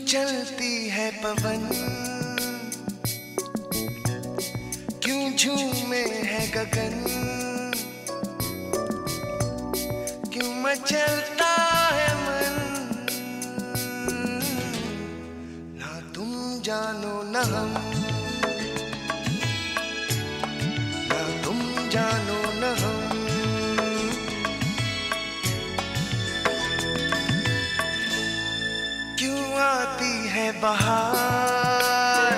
चलती है पवन, क्यों झूमे है गगन, क्यों मचलता है मन। ना तुम जानो न हम, ना तुम जानो न हम। क्यों आती है बहार,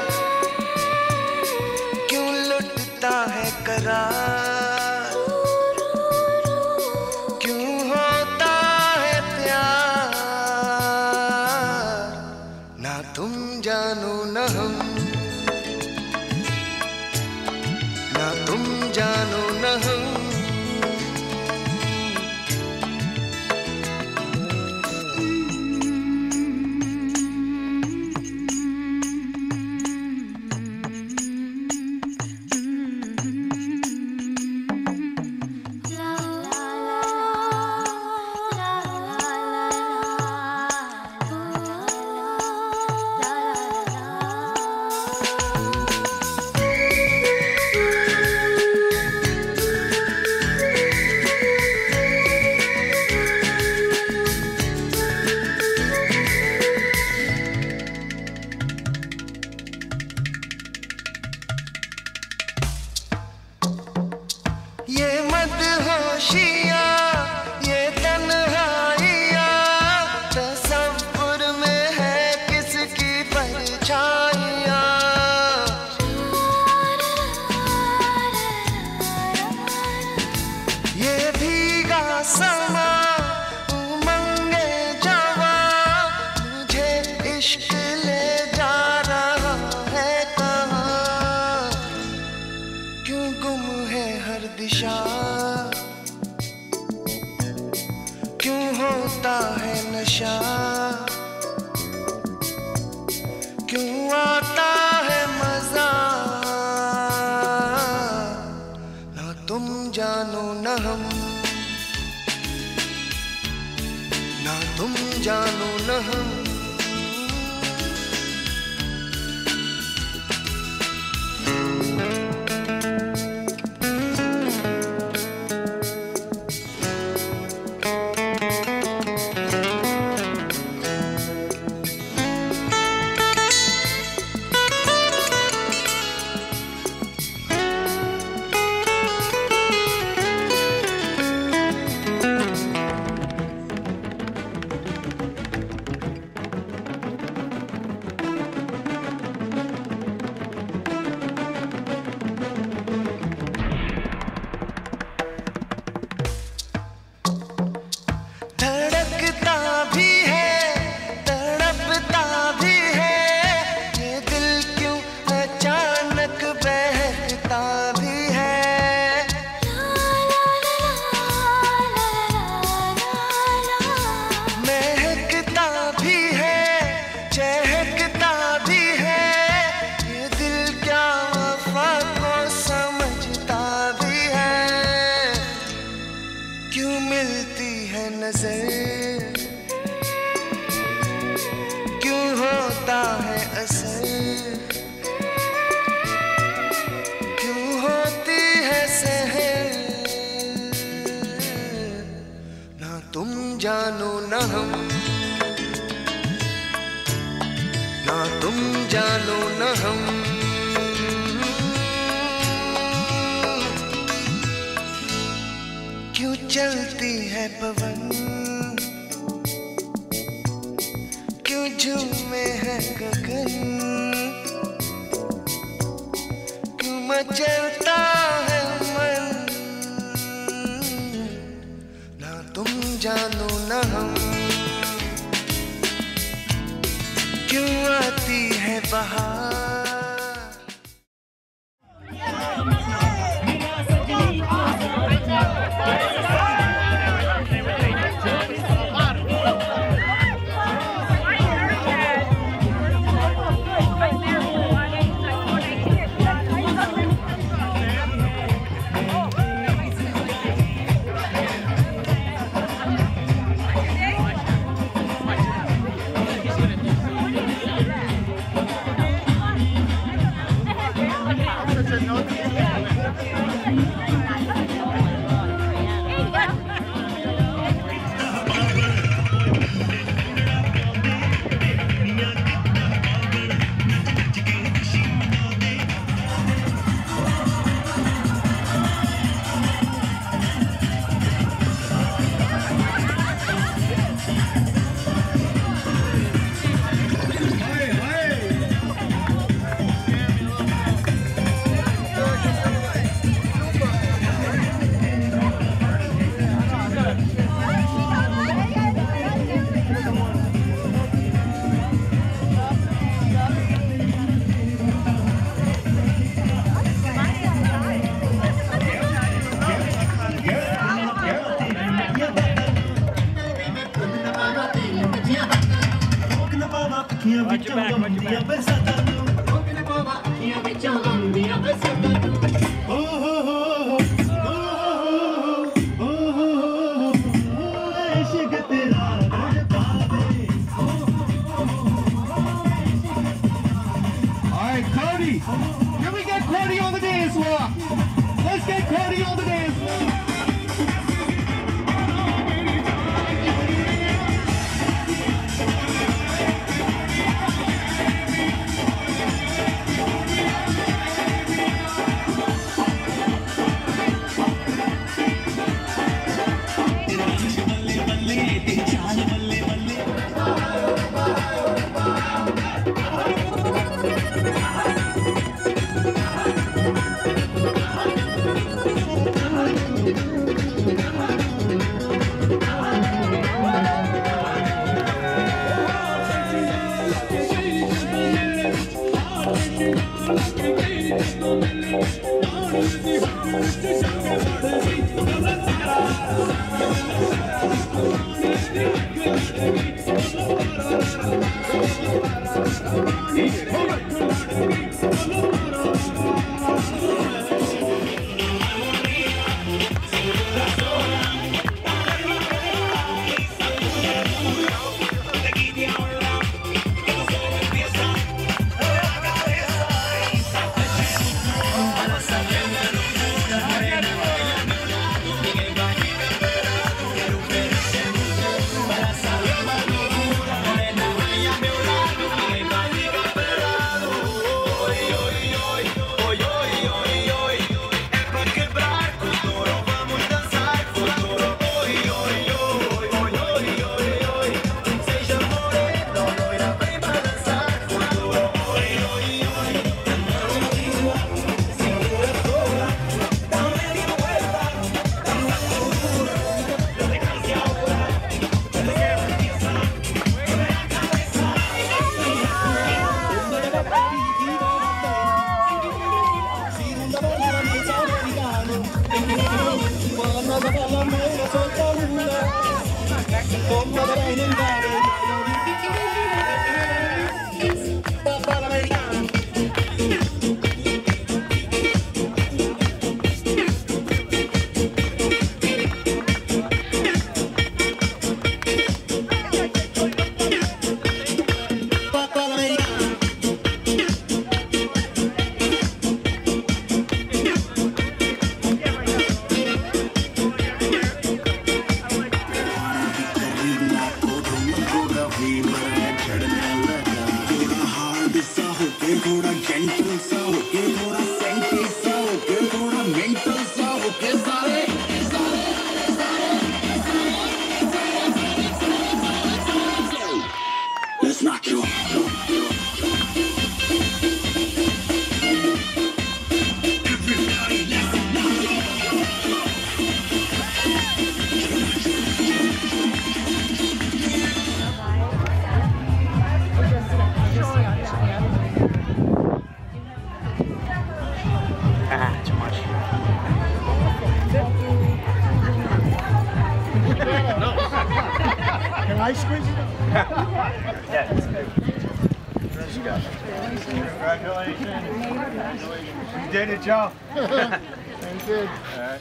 क्यों लुटता है करार, क्यों होता है प्यार। ना तुम जानो न हम, ना तुम जानो न हम। ये मदहोशियाँ, ये तन्हाइयाँ, तसव्वुर में है किसकी परछाइयाँ। ये भीगा समा, उमंगे जवां, मुझे इश्क ले जा रहा है कहाँ। क्यों गुम है हर दिशा, क्यों होता है नशा, क्यों आता है मजा। ना तुम जानो न हम, ना तुम जानो न हम। धड़कता भी है, तड़पता भी है, ये दिल क्यों अचानक बहकता भी है। महकता भी है, चहकता भी है, ये दिल क्या वफा को समझता भी है। क्यों मिलती है नजर, क्यों होता है असर, क्यों होती है सहर। ना तुम जानो न हम, ना तुम जानो न हम। क्यों चलती है पवन, क्यों झूमे है गगन, क्यों मचलता है मन। ना तुम जानो न हम, क्यों आती है बहार। Watch your back, watch your Alright, Cody! Can we get Cody on the dance floor? Let's get Cody on the dance floor! too much. Can I squeeze it? Yeah, it's good. Congratulations. You did it, Joe. Thank you. All right.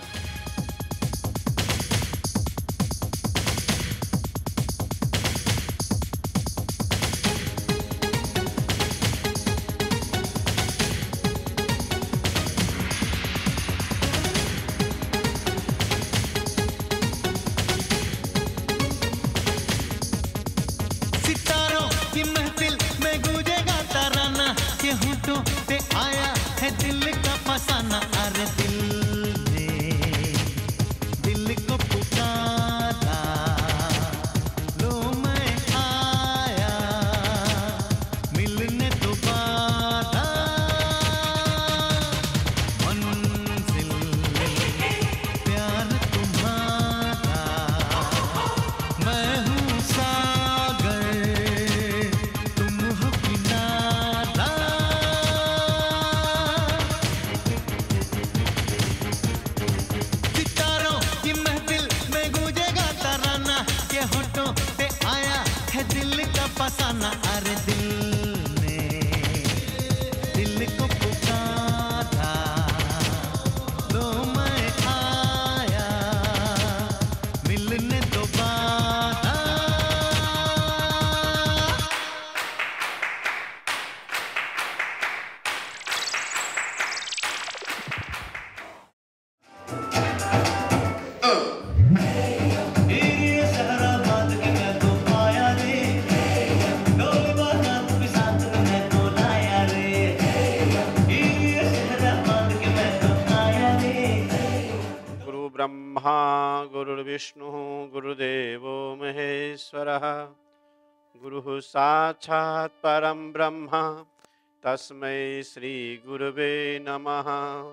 गुरुर्ब्रह्मा गुरुर्विष्णुः गुरुदेवो महेश्वरः गुरुः साक्षात् परं ब्रह्म तस्मै श्री गुरुवे नमः।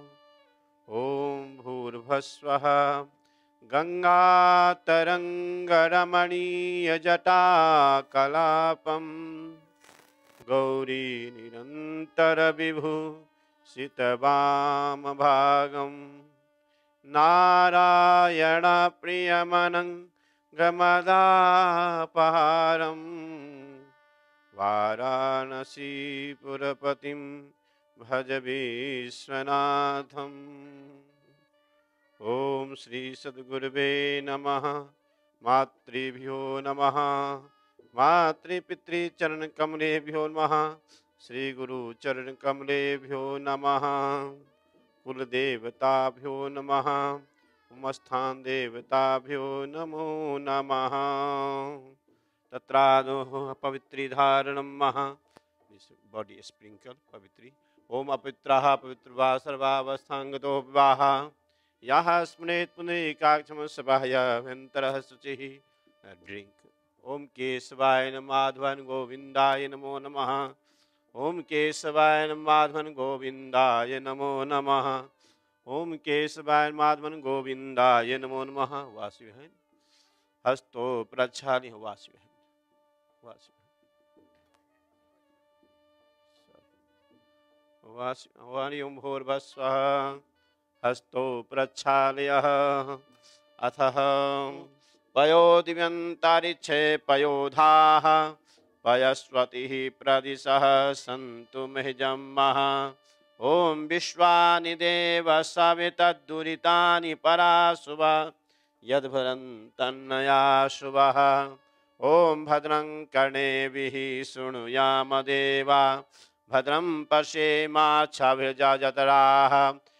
ॐ भूर्भुवस्वः गंगातरंगरमणीयजटाकलापं गौरी निरन्तरविभु सितवामभागं नारायण प्रियमनङ्गमदापहारं वाराणसीपुरपतिं भज विश्वनाथम्। ओम श्री सद्गुरुवे नमः। मातृभ्यो नमः। मातृपितृचरणकमलेभ्यो नमः। श्री गुरु चरणकमलेभ्यो नमः। कुलदेवताभ्यो नमः। उमस्थान देवताभ्यो नमो नमः। तत्रादोः पवित्रीधारणं महा बॉडी स्प्रिंकल पवित्री। ओम अपवित्राः पवित्रवा सर्वावस्थांगतो विवाह याः स्मरेत् पुनरेकाक्षमसभायाभ्यन्तरः शुचिः ड्रिंक। ओम केशवाय नमः माधवन गोविंदाय नमो नमः। ओम केशवाय नमः माधवन गोविंदाय नमो नमः। ओम केशवाय माधवन गोविंदाय नमो नमः। वासु है हस्तो प्रक्षालि वासु है वासु वाणी ओम भूर्भुवस्वः हस्तो प्रक्षालयः अथः पयोदिव्यन्तारिक्षे पयोधाः पयस्वतिः प्रदिशः सन्तु महिजम्मः। ॐ विश्वानि देव सवितद्दुरितानि पराशुभा यद्भरन्तन्नया शुभः। ॐ भद्रं कर्णेभिः शृणुयाम देवा भद्रं पश्येमाच्छाभिर्जत्राः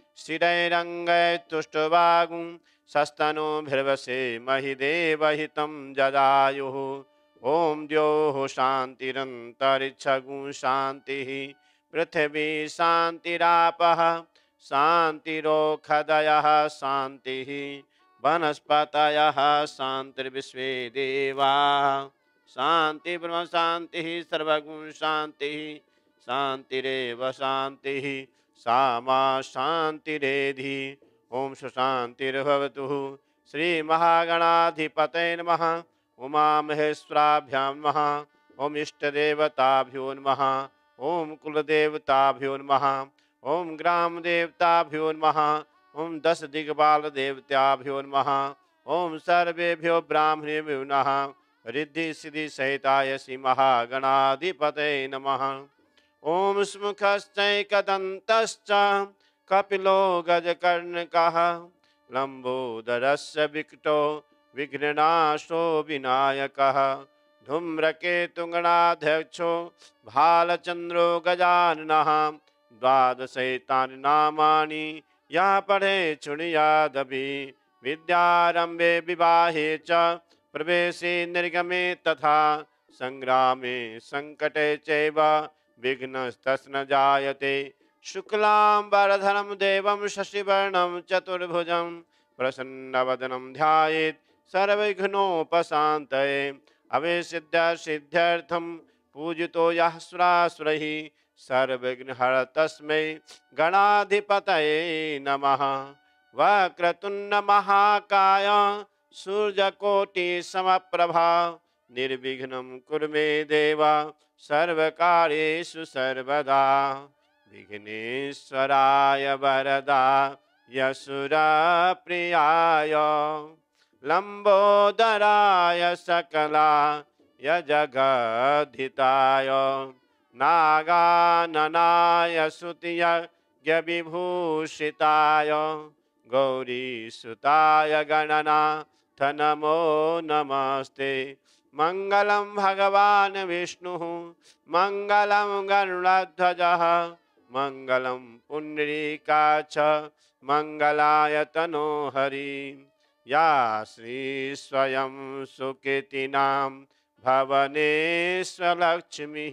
स्थिरैरङ्गैस्तुष्टुवागुं सस्तनूभिर्वसेमहि देवहितं जदायुः। ॐ द्योः शान्तिरन्तरिक्षगुं शान्तिः पृथिवी शान्तिरापः शान्तिरोषधयः शान्तिः वनस्पतयः शान्तिर्विश्वे देवाः शान्ति ब्रह्म शान्तिः सर्वगुं शान्तिः शान्तिरेव शान्तिः सामा शान्तिरेधि। ओम सुशान्तिर्भवतु। श्री महागणाधिपतये नमः। उमामहेश्वराभ्यां नमः। ओम इष्टदेवताभ्यो नमः। ओम कुलदेवताभ्यो नमः। ओम ग्रामदेवताभ्यो नमः। ओम 10 दिग्बाल देवताभ्यो नमः। ओम सर्वेभ्यो ब्राह्मणेभ्यो नमः। रिद्धि सिद्धि सहिताय श्री महागणाधिपतये नमः। ओम स्मुखश्चैकदन्तश्च कपिलो गजकर्णकः लंबोदरस्य विकटो विघ्ननाशो विनायकः धूम्रकेतुगणाध्यक्षो भालचन्द्रो गजाननः। 12 नामानि या पढ़े शृणुयादपि विद्यारंभे विवाहे च प्रवेशे निर्गमे तथा संग्रामे संकटे चैव विघ्नस्तस्य न जायते। शुक्लांबरधरं देवं शशिवर्णं चतुर्भुजं प्रसन्नवदनं ध्यायेत् सर्वविघ्नोपशान्तये। अविसिद्ध्यसिद्ध्यर्थं पूजितो यः सुरासुरैः सर्वविघ्नहर तस्मै गणाधिपतये नमः। वक्रतुण्ड महाकाय सूर्यकोटिसमप्रभा निर्विघ्नं कुरु मे देव सर्वकार्येषु सर्वदा। विघ्नेश्वराय वरदाय सुरप्रियाय लंबोदराय सकलाय जगद्धिताय नागाननाय स्तुतियज्ञविभूषिताय गौरीसुताय गणनाथ नमो नमस्ते। मंगलम भगवान विष्णु मंगलम गरुड़ध्वजः मंगलम पुंडरीकाक्ष मंगलाय तनो हरि। या श्री स्वयं सुकृतिनां भवनेश्वरलक्ष्मीः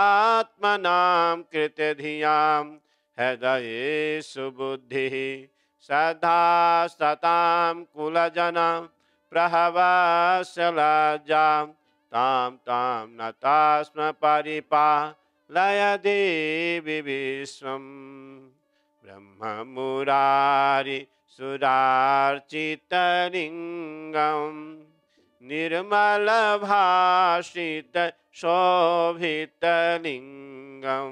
पापात्मनां कृतधियां हृदये सुबुद्धिः श्रद्धा सतां कुलजना प्रहवस्य लज्जां तां तां नता स्म परिपालय देवि विश्वम् ब्रह्ममुरारि सुरार्चितलिङ्गं निर्मलभाषित शोभितलिङ्गं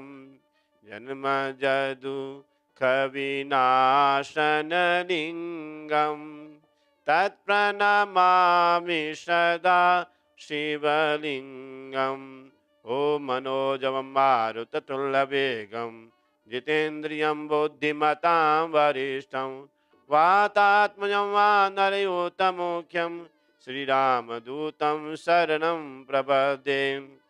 जन्मजदुःखविनाशनलिङ्गं तत्प्रणमामि सदा शिवलिङ्गम् ॐ मनोजवं मारुततुल्यवेगं जितेन्द्रियं बुद्धिमतां वरिष्ठं वातात्मजं वानरयूतमुख्यं श्रीरामदूतं शरणं प्रपद्ये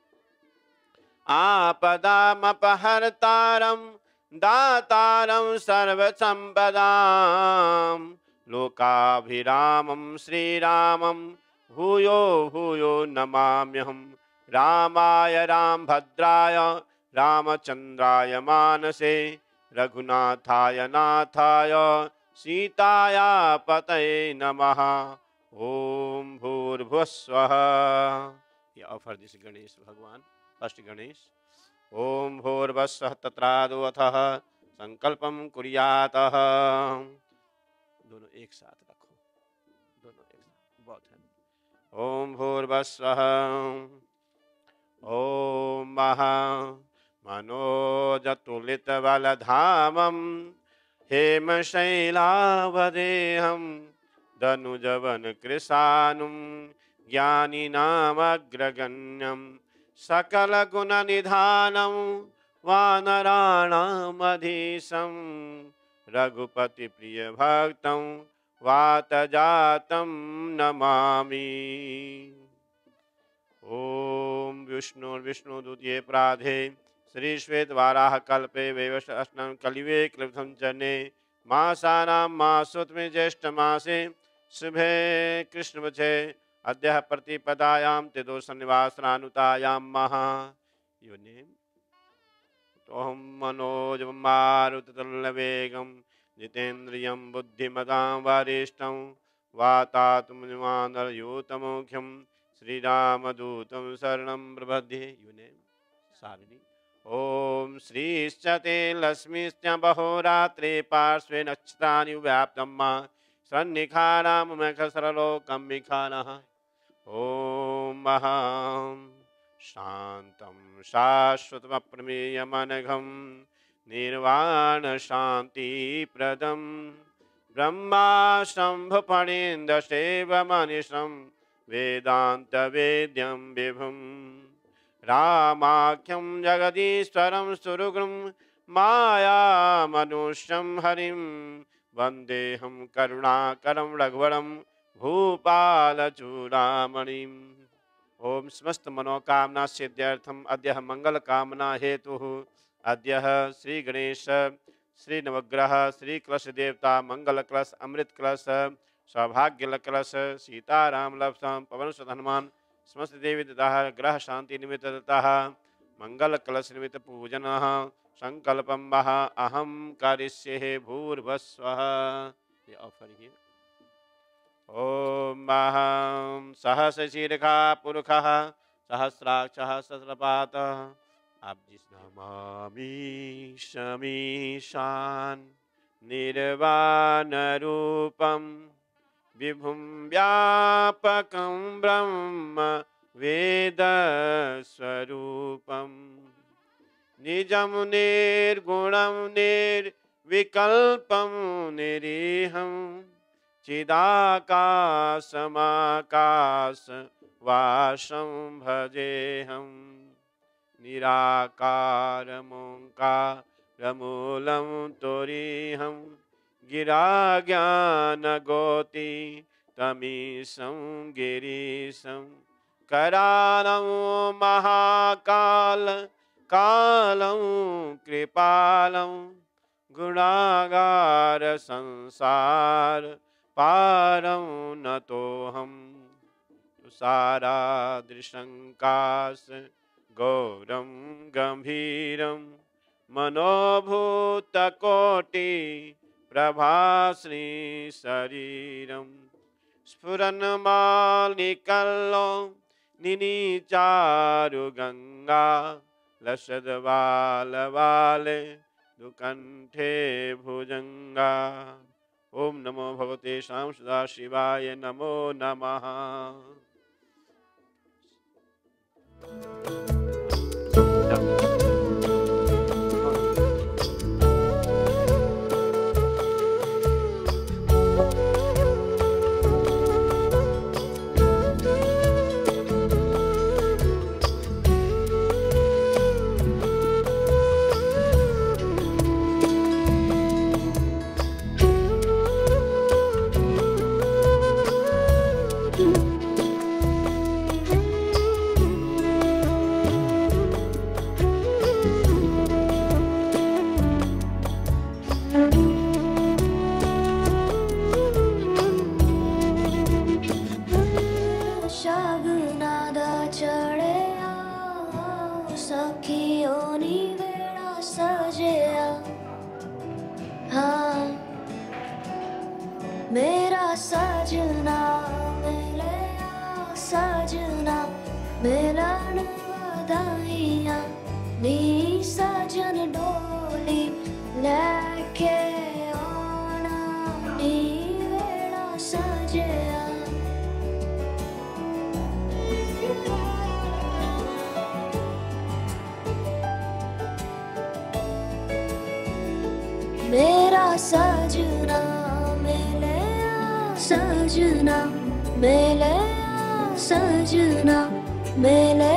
आपदामपहर्तारं दातारं सर्वसम्पदां लोकाभिरामं श्रीरामं भूयो भूयो नमाम्यहम् रामाय रामभद्राय रामचन्द्राय मानसे रघुनाथाय नाथाय सीताया पतये नमः ओम भूर्भुवस्वः। ये ऑफर दिस गणेश भगवान फर्स्ट गणेश। ओम भूर्भुवस्वः तत्रादो अथः संकल्पम कुर्यातः। दोनों एक साथ रखो, दोनों एक साथ बहुत है। ओम भूर्भुवस्वः। ओम महा मनोजतुलितबलधामं हेमशैलावदेहं दनुजवनकृशानुं ज्ञानिनामग्रगण्यं सकलगुणनिधानं वानराणामधीशं रघुपतिप्रियभक्तं वातजातं नमामि। ओम विष्णुर्विष्णुदूते प्राधे श्री श्वेत वाराह कल्पे वैवश अष्टम कलिवे क्लिप्तम चरणे मासानां मासोत्मे ज्येष्ठ मासे शुभे कृष्णपक्षे अद्य प्रतिपदायां त्रिदोषनिवासरानुतायां महा योर नेम तोहम मनोजवं मारुततुल्यवेगं जितेन्द्रियं बुद्धिमतां वरिष्ठं वातात्मजमानरयूतमुख्यं श्रीरामदूतं शरणं प्रपद्ये। यू नेम सारिणी। ओम श्रीश्चते लक्ष्मीश्च बहोरात्रे पार्श्वे नक्षत्राणि व्याप्तं मा सन्निखानामखसरलोकं विखानः। ओम महां शान्तं शाश्वतमप्रमेयमनघं निर्वाणशान्तिप्रदं ब्रह्मा शम्भुफणीन्द्रसेवमनिशं वेदान्तवेद्यं विभुं रामाख्यं जगदीश्वरं सुरगुरुं मायामनुष्यं हरिं वन्देऽहं करुणाकरं रघुवरं भूपालचूडामणिम्। ओम समस्त मनोकामना सिद्ध्यर्थम अद्य मंगल कामना हेतु अद्य श्री गणेश श्री नवग्रह श्री कलश देवता मंगल कलश अमृत कलश सौभाग्य कलश सीताराम लभसम पवन सुत हनुमान समस्त देवी दत्ता ग्रह शांति निमित्त दत्ता मंगल कलश निमित्त पूजन संकल्पम वह अहम करिष्ये भूर्भुवस्वः। ये ऑफर हियर। ओम महं सहस्रशीर्षा पुरुषः सहस्राक्षः सहस्रपातः अब्जिस्नमामि शमीशान् निर्वाणरूपं विभुं व्यापकं ब्रह्म वेदस्वरूपं निजं निर्गुणं निर्विकल्पं निरीहं चिदाकाशमाकाश वासं भजेऽहं निराकारमोङ्कारमूलं तुरीहं गिराज्ञानगोति तमीशं गिरीशं करालं महाकाल कालं कृपालं गुणागार संसार पारं नतोऽहं तुषाराद्रिशङ्काश गौरं गम्भीरं मनोभूतकोटि प्रभाश्री शरीरम स्फुरन्मालिकल्लो निनीचारु गंगा लसद्वालवाले दुकंठे भुजंगा। ओम नमो भगवते श्याम सदा शिवाय नमो नमः। मेरा सजना मिलया सजना मिलन बधाइयाँ नी सजन डोली लेके आना नी वेड़ा सजया। मेरा सजना सजना मिले सजना मिले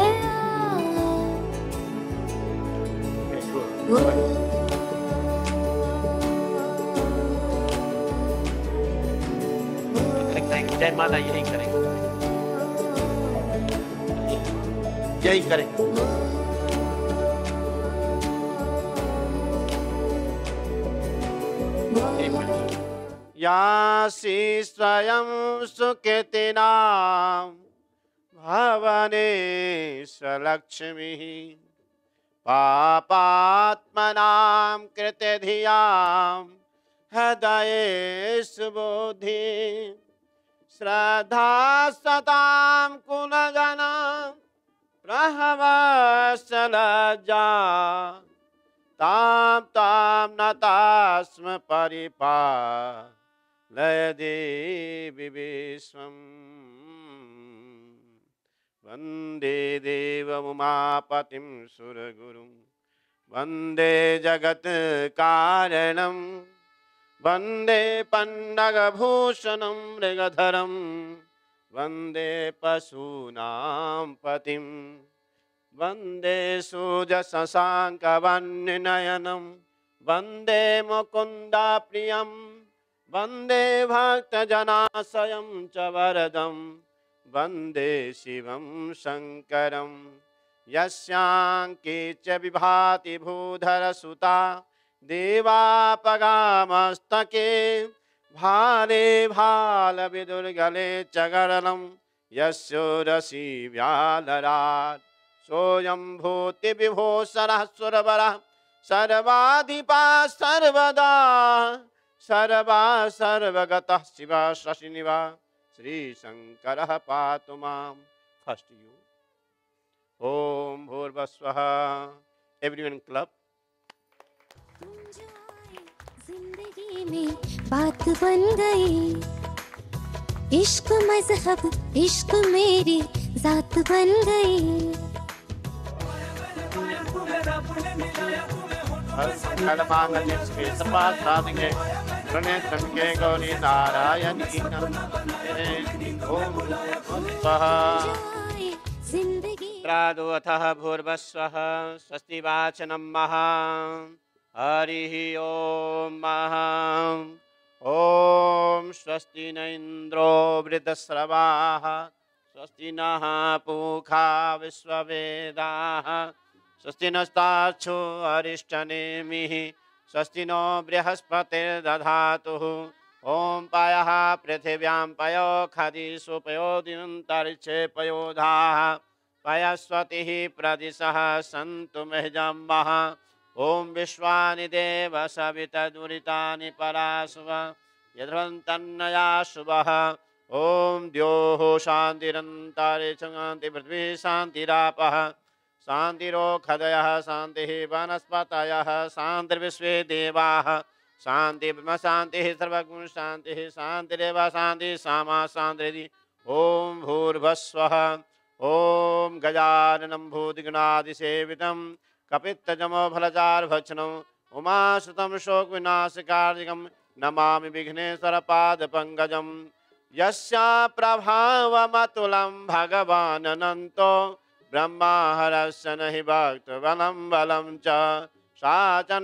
जय माता यही करेंगे, यही करेंगे। यासी स्वयं सुकृतिनां भवनेशलक्ष्मीः पापात्मनां कृतधियां हृदये सुबुद्धि श्रद्धा सतां कुलगना प्रहवसलज्जा तां तां नतास्म परिपालय देवी विश्वम्। वन्दे देवमुमापतिं सुरगुरुं वन्दे जगत्कारणं वन्दे पन्नगभूषणं मृगधरं वन्दे पशूनां पतिं वन्दे सूर्यशशाङ्कवन्यनयनं वन्दे मुकुन्दप्रियं वन्दे भक्तजनाशयं च वरदं वन्दे शिवं शङ्करं यस्याङ्के च विभाति भूधरसुता देवापगामस्तके भाले भालविदुर्गले च गरलं यस्योरसि व्यालरात् सोऽयं भूतिविभूषणः सुरवरः सर्वाधिपा सर्वदा सर्वा सर्वगतः शिवा शशिनिवा श्रीशङ्करः पातु मां। First you. ओम भूर्भुवस्वः। Everyone club. जिंदगी में बात बन गई, इश्क मजहब इश्क मेरी जात बन गई। गौरी नारायणी प्रादुअथः भूर्भुवस्वः। स्वस्ति वाचनं महा। हरिः ओम महा। ओम स्वस्ति न इंद्रो वृद्धश्रवाः स्वस्ति नः पूषा विश्ववेदाः स्वस्ति नस्तार्क्ष्यो अरिष्टनेमिः स्वस्ति नो बृहस्पतिर्दधातु। ओम पायः पृथिव्यां पयो खदिषु पयोऽन्तरिक्षे पयोधाः पयस्वतिः प्रदिशः सन्तु मह्यं महा। ओम विश्वानि देव सवितदुरितानि पराशुव यद्वन्तन्नया शुभः ओम द्योः शान्तिरन्तरिक्षं शान्ति पृथ्वी शान्तिरापः शान्तिरोषधयः शान्तिः वनस्पतयः शान्तिर्विश्वे देवाः शान्ति ब्रह्म शान्तिः सर्वगुण शान्तिः शान्तिरेव शान्तिः सामा शान्तिरिति ओम भूर्भुवस्वः ओम गजाननं भूतगणादिसेवितं कपित्तजमफलचारुभक्षणम् उमासुतं शोकविनाशकार्यकं नमामि विघ्नेश्वरपादपङ्कजं यस्य प्रभावमतुलं भगवान् अनन्तो ब्रह्माहरस्य नहि भक्तबलं बलं च सा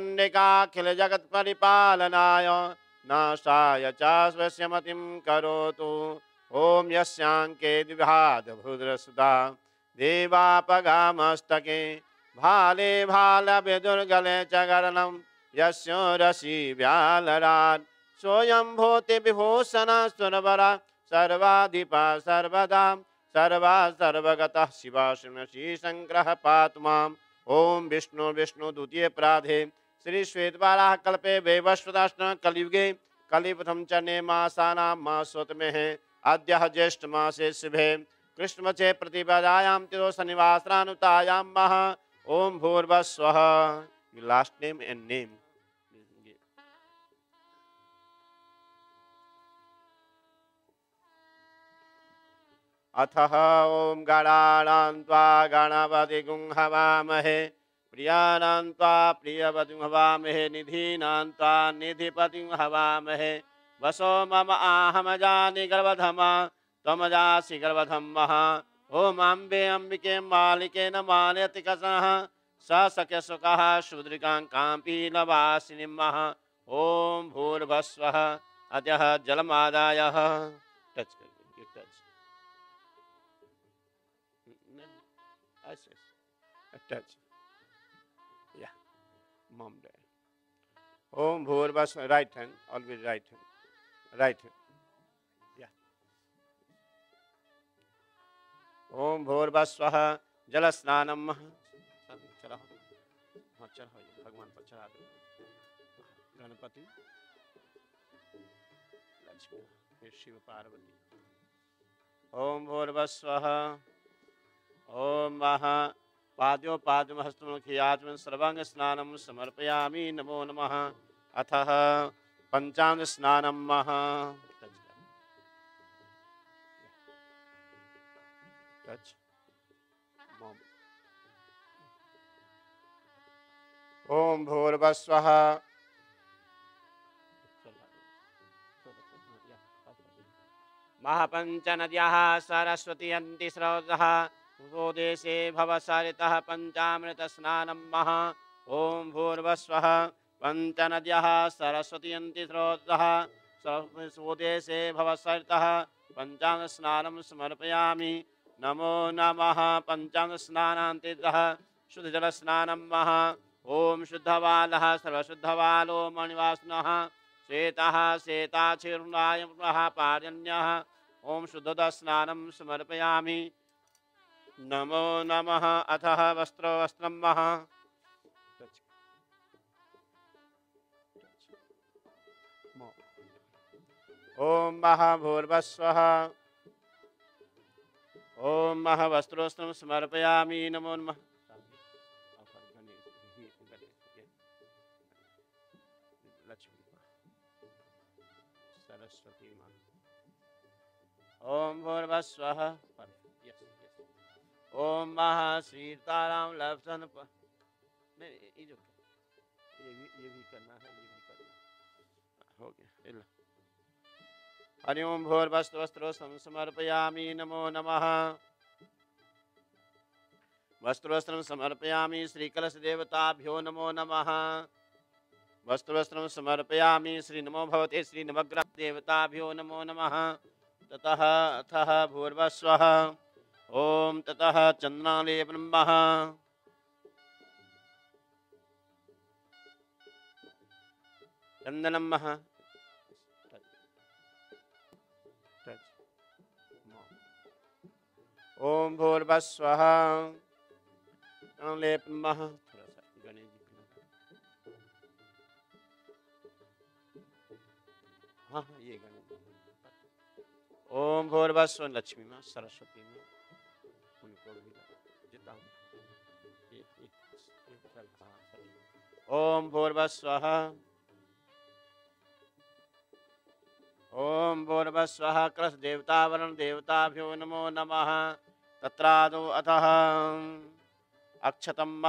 चण्डिकाखिलजगत्परिपालनाय नाशाय च स्वस्य मतिं करोतु ओम यस्यांके द्विभादभुद्रसुधा देवापगामस्तके भाले भालविदुर्गले च गरलं यस्यो रसि व्यालरात् सोऽयं भूति विभूषण सुरवरा सर्वाधिपा सर्वदा सर्वा सर्वगतः शिवा श्रीशङ्करः पातु माम् ओम विष्णु विष्णु द्वितीय प्राधे श्री श्वेतवाराह कल्पे वैवस्वताष्ण कलियुगे कलिप्रथम चरणे मासानां मासोत्तमे है अद्य ज्येष्ठ मासे शुभे कृष्णपक्षे प्रतिपदायां तिथौ शनिवासरानुतायां मह ओम भूर्भुवस्वः लास्ट नेम एंड नेम अथः ओम गणानां त्वा गणपतिगुं हवामहे प्रियाणां त्वा प्रियपतिं हवामहे निधीनां त्वा निधिपतिं हवामहे वसो मम आहमजानि गर्भधमा त्वमजासि गर्भधम्मः ओम अम्बे अम्बिके मालिके न मानयति कसनः स सख्य सुखः शूद्रिकां काम्पीलवासिनीमः ओम भूर्भुवस्वः अद्यः जलमादाय टच टच टच या मम दे ओम भूर्भुवस्वः right hand always right hand right या ओम भूर्भुवस्वः जल स्नानम चला हाँ चल भगवान पर चढ़ा दो गणपति लक्ष्मी फिर शिव पार्वती ओम भूर्भुवस्वः ओम महा पाद्यो पाद्यमहस्तमुखियाचमन सर्वांग स्नानं समर्पयामि नमो नमः अथः पंचांग स्नानं मह टच ओम भूर्भुवस्वः महापंचनद्याः सरस्वती अन्ति स्रोतः देशे भवसरितः पंचामृतस्नानं मह ओम भूर्भुवस्वः पंचनद्यः सरस्वती अन्ति स्रोतः स्वदेशे भवसरितः पंचामृतस्नानं समर्पयामि नमो नमः पंचामृतस्नानान्तितः शुद्धजलस्नानं मह ओम शुद्धबालः सर्वशुद्धबालो मणिवासनः श्वेतः श्वेताक्षीर्णायः पार्जन्यः ओम शुद्धोदस्नानं समर्पयामि नमो नमः अथः वस्त्रो वस्त्रं मह ओम महाभूर्भुवस्वः ओम महावस्त्रोस्त्रं समर्पयामि नमो नमः सरस्वती माँ ओम भूर्भुवस्वः ओम महासीताराम लक्षण नहीं ये भी करना है ये भी करना हो गया हरि ओम भूर्भुवस्वः समर्पयामि नमो नमः वस्त्रवस्त्रं समर्पयामि श्रीकलशदेवताभ्यो नमो नमः वस्त्रवस्त्रं समर्पयामि श्री नमो भगवते श्री नवग्रह देवताभ्यो नमो नमः ततः अथः भूर्भुवस्वः ओम ततः चंद्रालेपनं मह चंदनं मह ओम भूर्भुवस्वः लेपनं मह थोड़ा सा गणेश जी हाँ हाँ ये गणेश। ओम भूर्भुवस्सुः लक्ष्मी माँ सरस्वती माँ उनको भी जितना ओम भूर्भुवस्सुः ओम भूर्भुवस्सुः कलश देवता वरुण देवताभ्यो नमो नमः तत्रादौ अतः अक्षतम्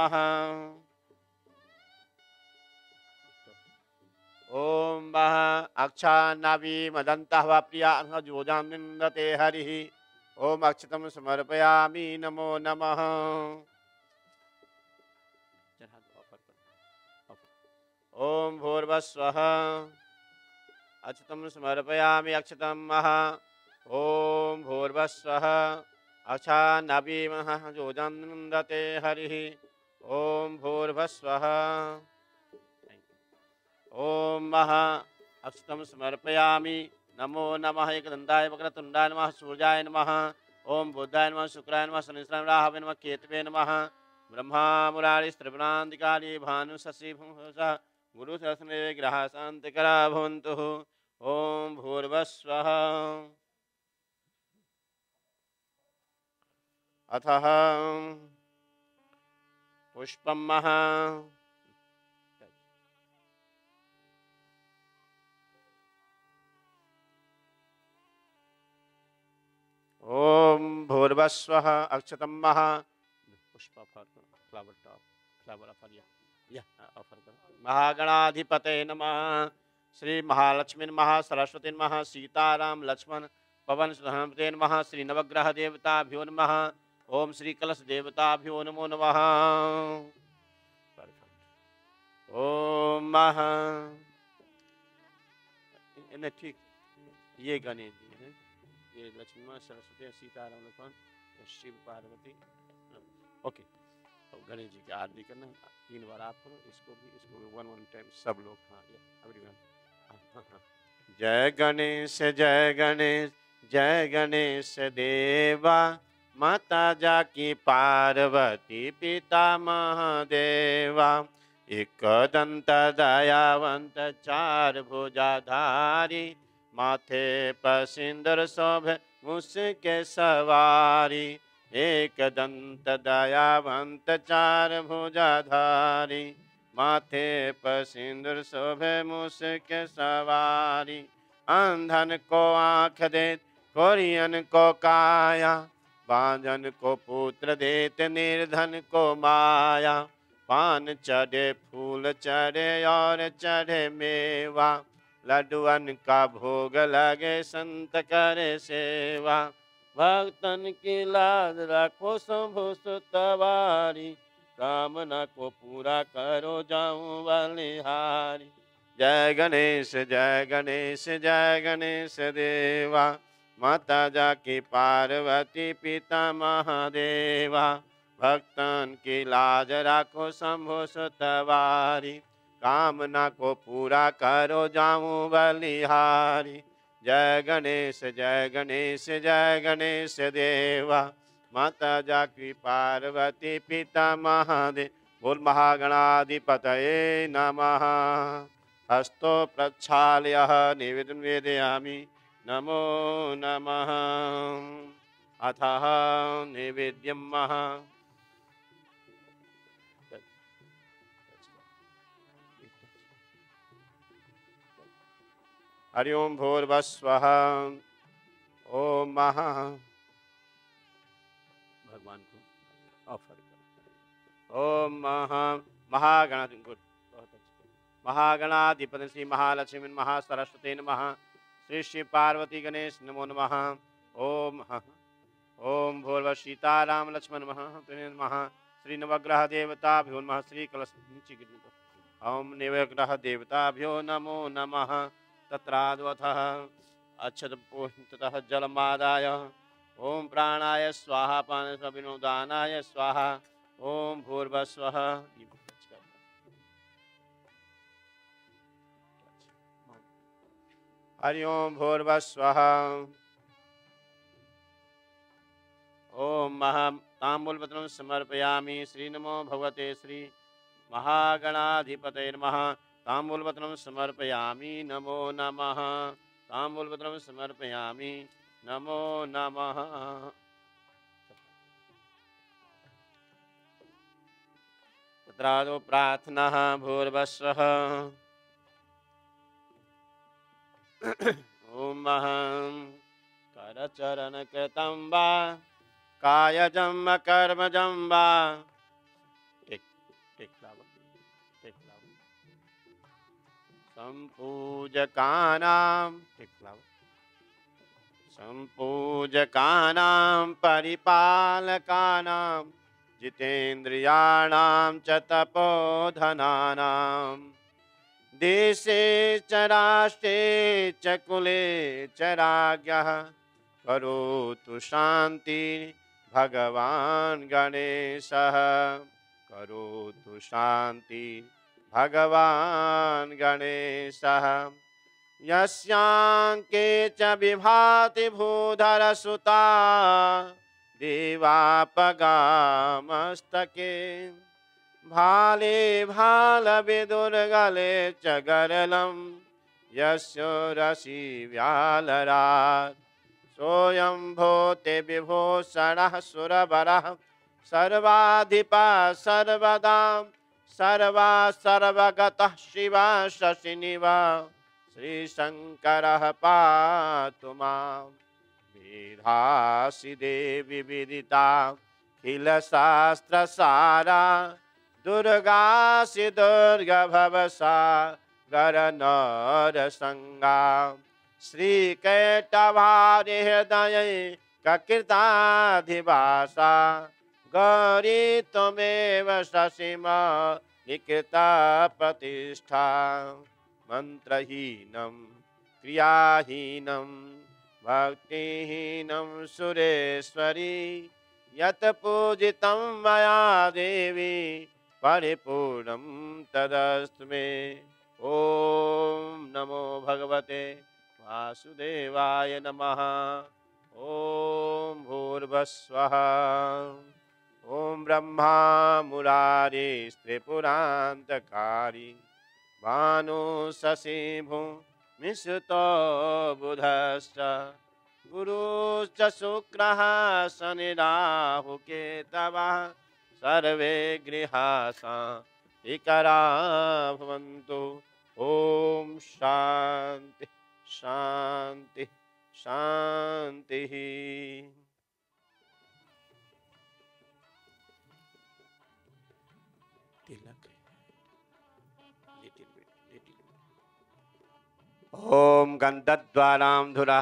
ओम वह अक्षान्नाभि मदन्तः वा प्रिया जोजां निन्दते हरिः ओम अक्षतं समर्पयामि नमो नमः। ओम भूर्भुवस्सुः अक्षतं समर्पयामि अक्षतं ओम भूर्भुवस्सुः अक्षान्नाभि जोजां निन्दते हरिः ओम भूर्भुवस्सुः ओम महा अक्षतं समर्पयामि नमो नमः एकदन्ताय वक्रतुण्डाय नमः सूर्याय नमः ओम बुद्धाय नमः शुक्राय नमः शनिश्चराय राहवे नमः केतवे नमः ब्रह्मा मुरारी त्रिपुरान्तिकारी भानु शशि भूषा गुरु सहस्रने ग्रह शांतिकरा भवन्तु। ओम भूर्भुवस्सुः अथः पुष्पं ओम भूर्भुवस्सुः अक्षतं पुष्प फ्लावर टॉप फ्लावर ऑफर या ऑफर करो। महागणाधिपतये नमः श्री महालक्ष्मी नमः सरस्वती नमः सीताराम लक्ष्मण पवन सुधनपते नमः श्री नवग्रह देवताभ्यो नमः ओम श्री कलश देवताभ्यो नमो नमः। ओम ठीक ये गणेश जी हैं, ये लक्ष्मी माँ सरस्वती सीताराम लक्ष्मण शिव पार्वती। ओके तो गणेश जी की आरती करना 3 बार आप करो, इसको भी 1 टाइम सब लोग। हाँ एवरीवन जय गणेश जय गणेश जय गणेश देवा माता जाकी पार्वती पिता महादेवा एक दंत दयावंत 4 भुजाधारी माथे पर सिंदूर शोभे मुझके सवारी एक दंत दयावंत 4 भुजाधारी माथे पर सिंदूर शोभे मुझके सवारी अंधन को आँख दे कोरियन को काया बांझन को पुत्र देत निर्धन को माया पान चढ़े फूल चढ़े और चढ़े मेवा लड्डुअन का भोग लगे संत करे सेवा भक्तन की लाज रखो शंभु सुतवारी कामना को पूरा करो जाऊं बलिहारी जय गणेश जय गणेश जय गणेश देवा माता जाकी पार्वती पिता महादेवा भक्तन की लाज रखो शंभु सुतवारी कामना को पूरा करो जाऊं बलिहारी जय गणेश जय गणेश जय गणेश देवा माता जाकी पार्वती पिता महादेव बोल महागणाधिपतये नमः। हस्तो प्रक्षाल्य निवेदयामि नमो नमः अथः निवेद्यं हरि ओम भूर्भुवस्सुः ओम भगवान को ऑफर करो। ओम महागणाधिपति गुड बहुत अच्छा महागणाधिपति श्री महालक्ष्मी महासरस्वती नमः श्री शिव पार्वती गणेश नमो नमः। ओम ओम भूर्भुवः सीताराम लक्ष्मण नमः श्री नवग्रह देवताभ्यो नमः श्री कलश नीचे गिर ओम नवग्रह देवताभ्यो नमो नमः तत्राद्वथः अक्षत ततः जलमादाय ओम प्राणाय स्वाहा पान विनोदानाय स्वाहा ओम भूर्भुवस्सुः हरि ओम भूर्भुवस्सुः ओम ताम्बूलपत्रं समर्पयामि श्री नमो भगवते श्री महागणाधिपतये नमः ताम्बूलपत्रं समर्पयामि नमो नमः ताम्बूलपत्रं समर्पयामि। नमो नमः। तत्रादौ प्रार्थना भूर्भुवस्सुः। ॐ अहं करचरणकृतं वा कायजं वा कर्मजं वा सम्पूजकानां परिपालकानां जितेन्द्रियाणां च तपोधनानां देशे च राष्ट्रे च कुले च राज्ञः करोतु शान्ति भगवान् गणेशः। करोतु शान्ति भगवान् गणेशः। यस्यांके च विभाति भूधरसुता देवापगामस्तके भाले भालविदुर्गले च गरलं यस्य रसि व्यालरात् सोऽयं भूते विभूषणः सुरवरः सर्वाधिपः सर्वदां सर्वा सर्वगतः शिवा शशिनिवा श्रीशङ्करः पातु मां। मेधासि देवी विदिता खिलशास्त्रसारा दुर्गासि दुर्गभवसा गरनरसङ्गा श्रीकैटभारि हृदये ककृताधिवासा गौरी त्वमेव शशिम निकृता प्रतिष्ठा। मन्त्रहीनं क्रियाहीनं भक्तिहीनं सुरेश्वरी यत् पूजितं मया देवी परिपूर्णं तदस्तु मे। ॐ नमो भगवते वासुदेवाय नमः। ॐ भूर्भुवस्सुः। ॐ ब्रह्मा मुरारी त्रिपुरान्तकारी भानु शशि भूमिसुतो बुधश्च गुरुश्च शुक्रः शनिराहुकेतवः सर्वे गृहासान्तिकरा भवन्तु। ॐ शान्ति शान्ति शान्तिः। ओम गंधद्वारां धुरा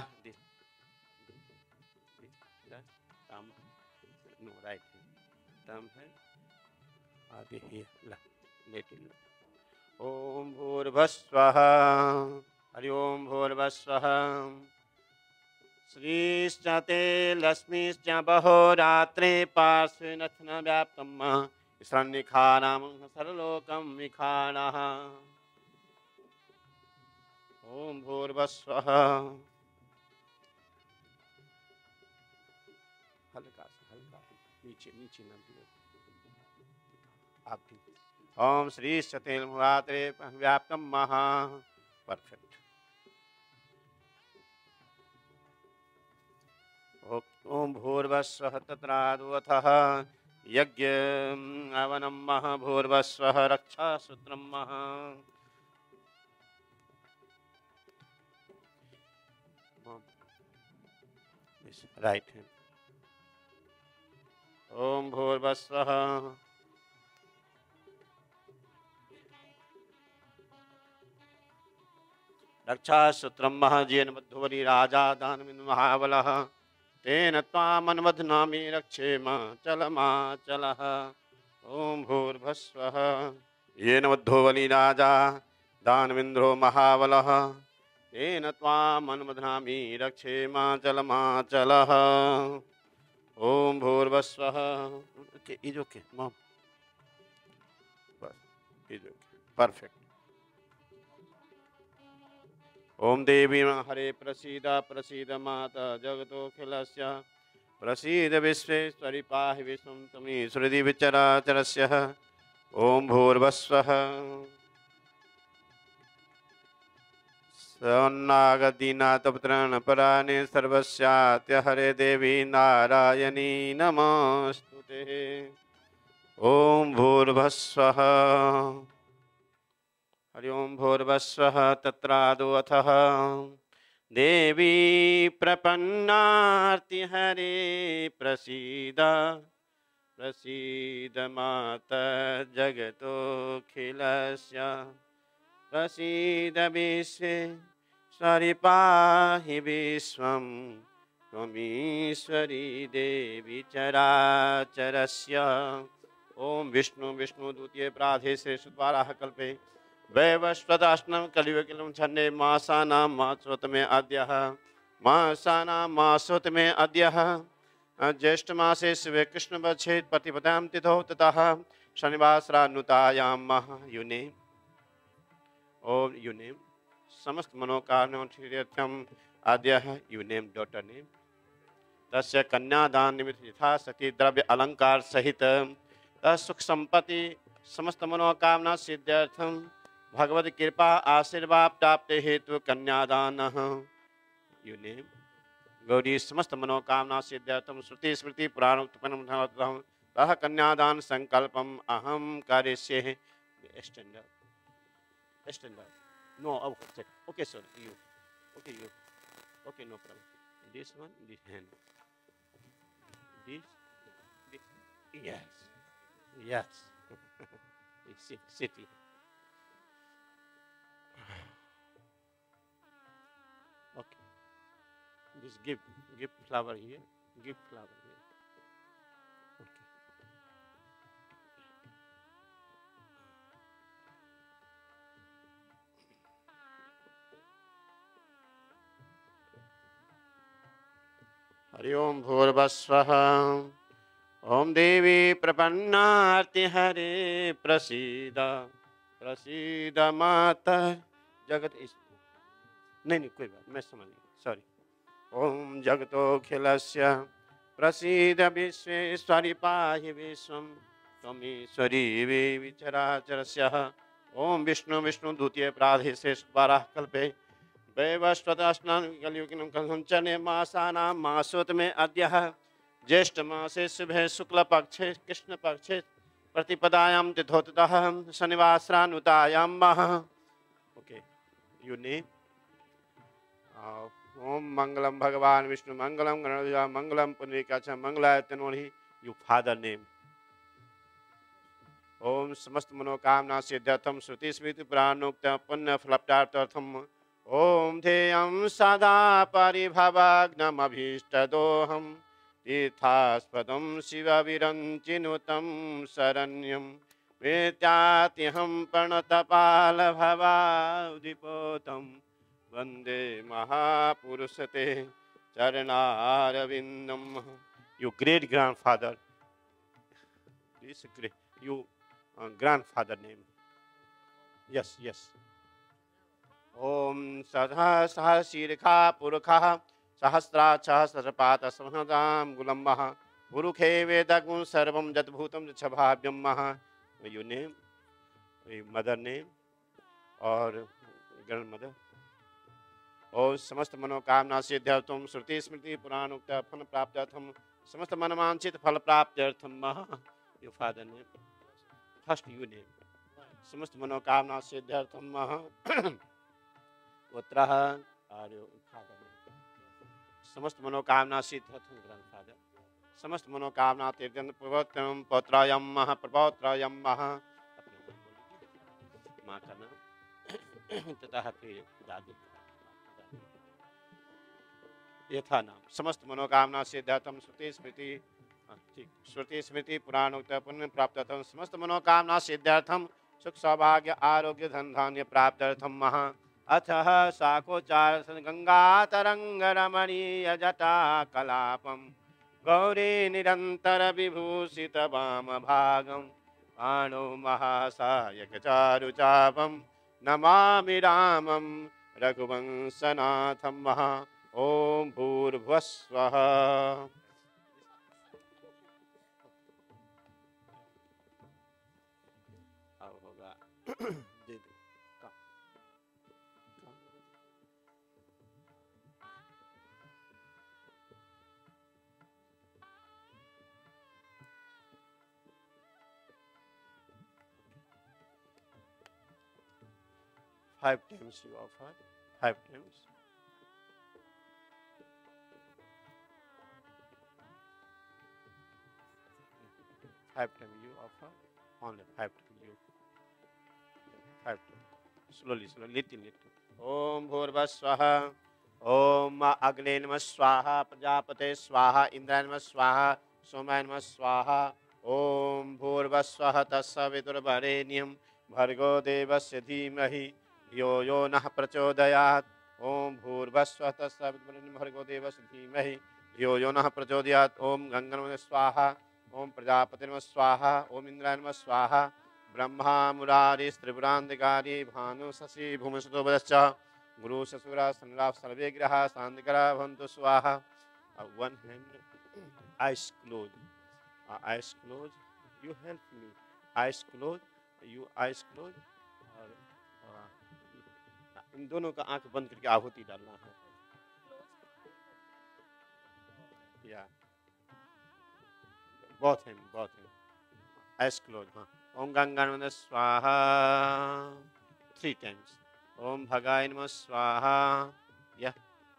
नो राइट तम है आगे ही ला लिटिल। ओम भूर्भुवस्सुः। हरि ओम भूर्भुवस्सुः। श्रीश्च ते लक्ष्मीश्च बहोरात्रे पार्श्वे नथन व्याप्तं शरण्यखानां सर्वलोकं विखानः। ओम भूर्भुवस्सुः। हल्का नीचे नीचे न आप भी। ओम श्री सतेल मुरात्रे व्याप्तम महा परफेक्ट। ओम भूर्भुवस्सुः तत्रादुवथः यज्ञ अवनं महा भूर्भुवस्सुः रक्षासूत्रं महा। Right hand. ओम भूर्भुवस्सुः। रक्षासूत्रं महजेन मध्वरी राजा दानविन्दु महाबलः तेन त्वामन्वध्नामि रक्षेम चलमाचलः। ओम भूर्भुवस्सुः। येन मध्वरी राजा दानविन्द्रो महाबलः तेन त्वामन्वध्नामि रक्षेमाचलमाचलः। ओम भूर्भुवस्सुः। Okay, is okay, mom. Is okay. Perfect. ओम देवी हरे प्रसीद प्रसीद माता जगतोऽखिलस्य प्रसीद विश्वेश्वरि पाहि विश्वं त्वमेव श्रुति विचराचरस्य। ओम भूर्भुवस्सुः। सन्नागदीनाथपुत्राणपराणे सर्वस्यात्य हरे देवी नारायणी नमस्तुते। ओम भूर्भुवस्सुः हरि ओम भूर्भुवस्सुः तत्रादो अथः देवी प्रपन्नार्ति हरे प्रसीद प्रसीद माता जगतोऽखिलस्य प्रसीद विश्वेश्वरि पाहि विश्वं त्वमीश्वरी देवी चराचरस्य। ओम विष्णु विष्णु द्वितीय प्राधे श्रेष्ठद्वाराः कल्पे वैवस्वताष्णं कलियुगकिलं छन्ने मासानां मासोतमे अद्यः मासानां मासोतमे अद्यः ज्येष्ठमासे शिवे कृष्णपक्षे प्रतिपदां तिथौ ततः शनिवासरानुतायां युने ओम युनेम समस्त मनोकामनार्थम आद्यः युनेम डॉटर नेम तस्य कन्यादान निमित्त यथा सती द्रव्य अलंकार सहित सुख संपत्ति समस्त मनोकामना सिद्ध्यर्थम भगवत कृपा आशीर्वाद प्राप्ति हेतु कन्यादान युनेम गौरी समस्त मनोकामना सिद्ध्यर्थम श्रुति स्मृति पुराणोक्तपनम तः कन्यादान संकल्पम अहम कार्यस्ये standard. No, okay, sir. You. Okay, you. Okay, no problem. This one, this hand. This. Yes. Yes. City. Okay. Just give flower here. Give flower here. Okay. Hari ओम भूर्भुवस्सुः ओम देवी प्रपन्नार्ति हरे प्रसीद प्रसीद माता जगत नहीं कोई बात मैं समझ गया सॉरी। ओम जगतोऽखिलस्य प्रसीद विश्वेश्वरि पाहि विश्वं त्वमीश्वरी देवी चराचरस्य। ओम विष्णु विष्णु द्वितीय प्राधे श्रेष्ठद्वाराः कल्पे वैवस्वताष्णां कलियुगकिलं कंचने मासानां मासोतमे अद्यः ज्येष्ठ मासे शुभे शुक्ल पक्षे कृष्ण पक्षे प्रतिपदायां तिथोतः शनिवासरानुतायां ओके यू नेम ओम मंगलम भगवान विष्णु मंगलम गणराज मंगलम पुण्यकाच मंगलाय तनोहि यू फादर नेम। ओम समस्त मनोकामना सिद्ध्यर्थम श्रुति स्मृति पुराणोक्त पुण्य फलप्राप्त्यर्थम ओम ध्येयं सदा परिभवाग्नमभीष्टदोहं तीर्थास्पदं शिवविरञ्चिनुतं शरण्यं वेत्यात्यहं प्रणतपालभवादिपोतं वन्दे महापुरुषते चरणारविन्दं। You great grandfather this great you grandfather name yes yes. ओम सहस्रशीर्षा पुरुषः सहस्राक्षः सहस्रपातसंहतां गुलम्बः पुरुखे वेदगुं सर्वं यद्भूतं यच्छभाव्यं यू नेम मदर नेम और ग्रैंड मदर। और समस्त मनोकामना सिद्ध्यर्थम श्रुति स्मृति पुराणोक्त फल प्राप्त्यर्थम समस्त मनवांछित फल प्राप्त्यर्थम you father name first you name समस्त मनोकामना सिद्ध्यर्थम पुत्रः और फादर समस्त मनोकामना सिद्ध्यर्थम ग्रैंडफादर समस्त मनोकामना तीर्थम प्रवर्तनम पौत्रायम प्रपौत्रायम माँ का नाम तथा फिर दादी यथा नाम समस्त मनोकामना सिद्ध्यर्थम श्रुति स्मृति पुराणोक्त पुण्य प्राप्त्यर्थम समस्त मनोकामना सिद्ध्यर्थम सुख सौभाग्य आरोग्य धन धान्य प्राप्त्यर्थम अथः शाखोचार गंगा तरंग रमणीय जटा कलापम गौरी निरंतर विभूषित वाम भागम पाणो महासायक चारुचापम नमामि रामं रघुवंशनाथं महा। ओम भूर्भुवस्सुः अब होगा दे दो 5 times you offer. 5 times. Five times you offer. Only 5 times you. 5 times. Slowly, slowly, little, little. Om Bhurvasvaha. Om Agne Namah Swaha. Prajapate Swaha. Indra Namah Swaha. Somaya Namah Swaha. Om Bhurvasvaha Tasya Vidurvarenyam Bhargo Devasya Dhimahi Yo Yo Nah Prachodayat. Om Bhurvasvaha Tasya Vidurvarenyam Bhargo Devasya Dhimahi Yo Yo Nah Prachodayat. Om Ganganamah Swaha. Om Prajapate Namah Swaha. Om Indra Namah Swaha. Brahma Murari Tripurantikari Bhanu Sasi Bhumisito Vadascha Guru Sasura Sanraf Sarve Graha Sandikara Bhantu Swaha. One hand, eyes closed. Eyes closed. You help me. Eyes closed. You eyes closed. और इन दोनों का आंख बंद करके आहुति डालना है. या बहुत है. Eyes closed. हाँ. Om Ganganamah Swaha 3 times. Om Bhagaya Namah Swaha. Yeah.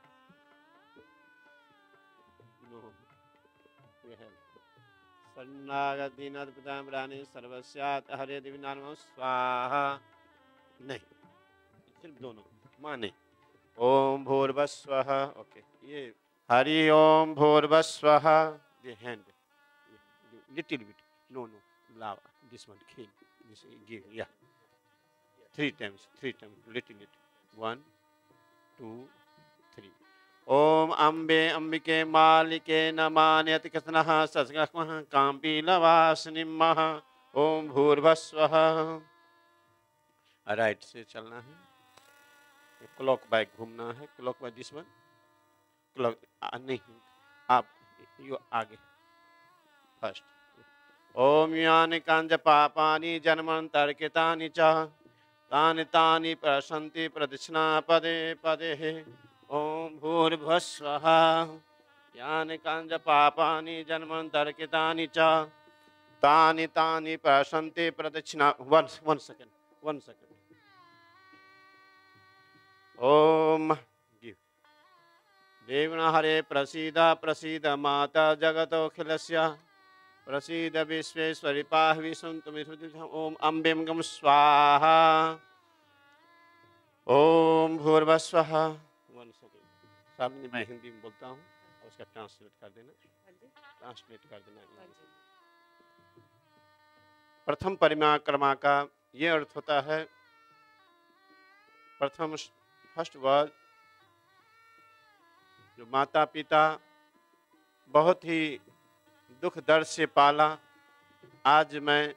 No. We have. Sarnagadinath Pitamrani Sarvasyat Hare Devi Namah Swaha. नहीं. सिर्फ दोनों. माने. Om Bhurvasvaha. Okay. ये Hari Om Bhurvasvaha. The hand. Little bit. No. Lava. This one, kill. This give. Yeah. 3 times. Little. 1, 2, 3. Om Ambe Ambike Malike Namanyati Kasnaha Sasgakmaha Kampi Lavasnimaha Om Bhurvasvaha. Right से चलना है. Clock bike घूमना है. Clock bike this one. Clock नहीं. आप यो आगे. First. ओम यानि कांज पापानि जन्मांतरकृतानि च तानि तानि प्रशन्ति प्रदक्षिणा पदे पदे. ओम भूर्भुवस्सुवः. यानि कांज पापानि जन्मांतरकृतानि च तानि तानि प्रशन्ति प्रदक्षिणा. One second. ओम गिव. देवना हरे प्रसीद माता जगतोऽखिलस्य प्रसीद विश्वेश्वरी पाहि सन्तु. ओम अम्बें गम स्वाहा. ओम भूर्भुवस्सुवः. 1 सेकंड. सामने मैं हिंदी में बोलता हूँ और उसका ट्रांसलेट कर देना. प्रथम परिक्रमा का ये अर्थ होता है. फर्स्ट वर्ड जो माता पिता बहुत ही दुख दर्द से पाला, आज मैं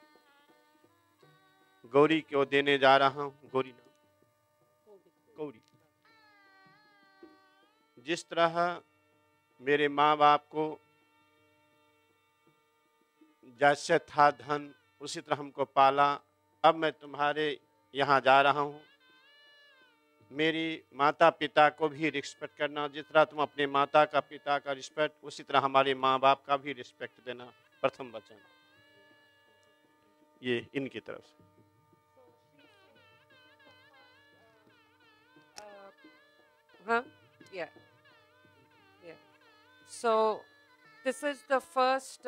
गौरी को देने जा रहा हूँ. गौरी. जिस तरह मेरे माँ बाप को जैसे था धन उसी तरह हमको पाला, अब मैं तुम्हारे यहाँ जा रहा हूँ. मेरी माता पिता को भी रिस्पेक्ट करना. जिस तरह तुम अपने माता का पिता का रिस्पेक्ट, उसी तरह हमारे माँ बाप का भी रिस्पेक्ट देना. प्रथम वचन ये इनकी तरफ से. Yeah. So this is the first.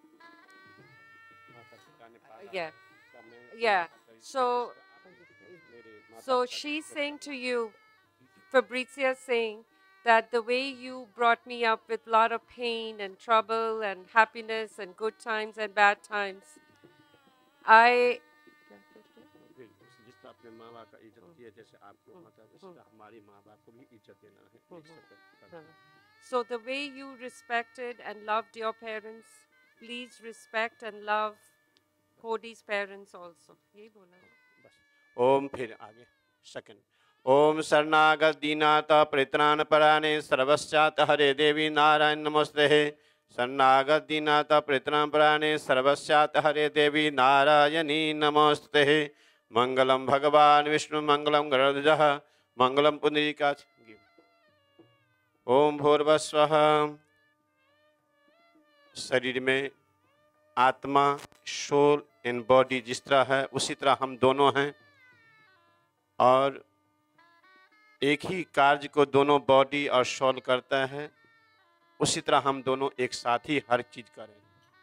Yeah. So she's saying to you, Fabrizia saying that the way you brought me up with a lot of pain and trouble and happiness and good times and bad times, अपने माँ बाप का इज्जत किया जैसे आपको माता पिता हमारी माँ बाप को भी इज्जत देना है. So the way you respected and loved your parents, please respect and love Cody's parents also. यही बोला है. ओम फिर आगे सेकंड. ओम शरणागत दीनाथ परित्राण परायणे सर्वस्यात हरे देवी नारायण नमस्ते. शरणागत दीनाथ परित्राण परायणे सर्वस्यात हरे देवी नारायणी नमस्ते. मंगलम भगवान विष्णु मंगलम गरुड़ध्वज मंगलम पुंडरीकाक्ष. ओम भूर्भुवस्सुवः. शरीर में आत्मा, सोल एंड बॉडी जिस तरह है उसी तरह हम दोनों हैं. और एक ही कार्य को दोनों बॉडी और सोल करता है, उसी तरह हम दोनों एक साथ ही हर चीज करें।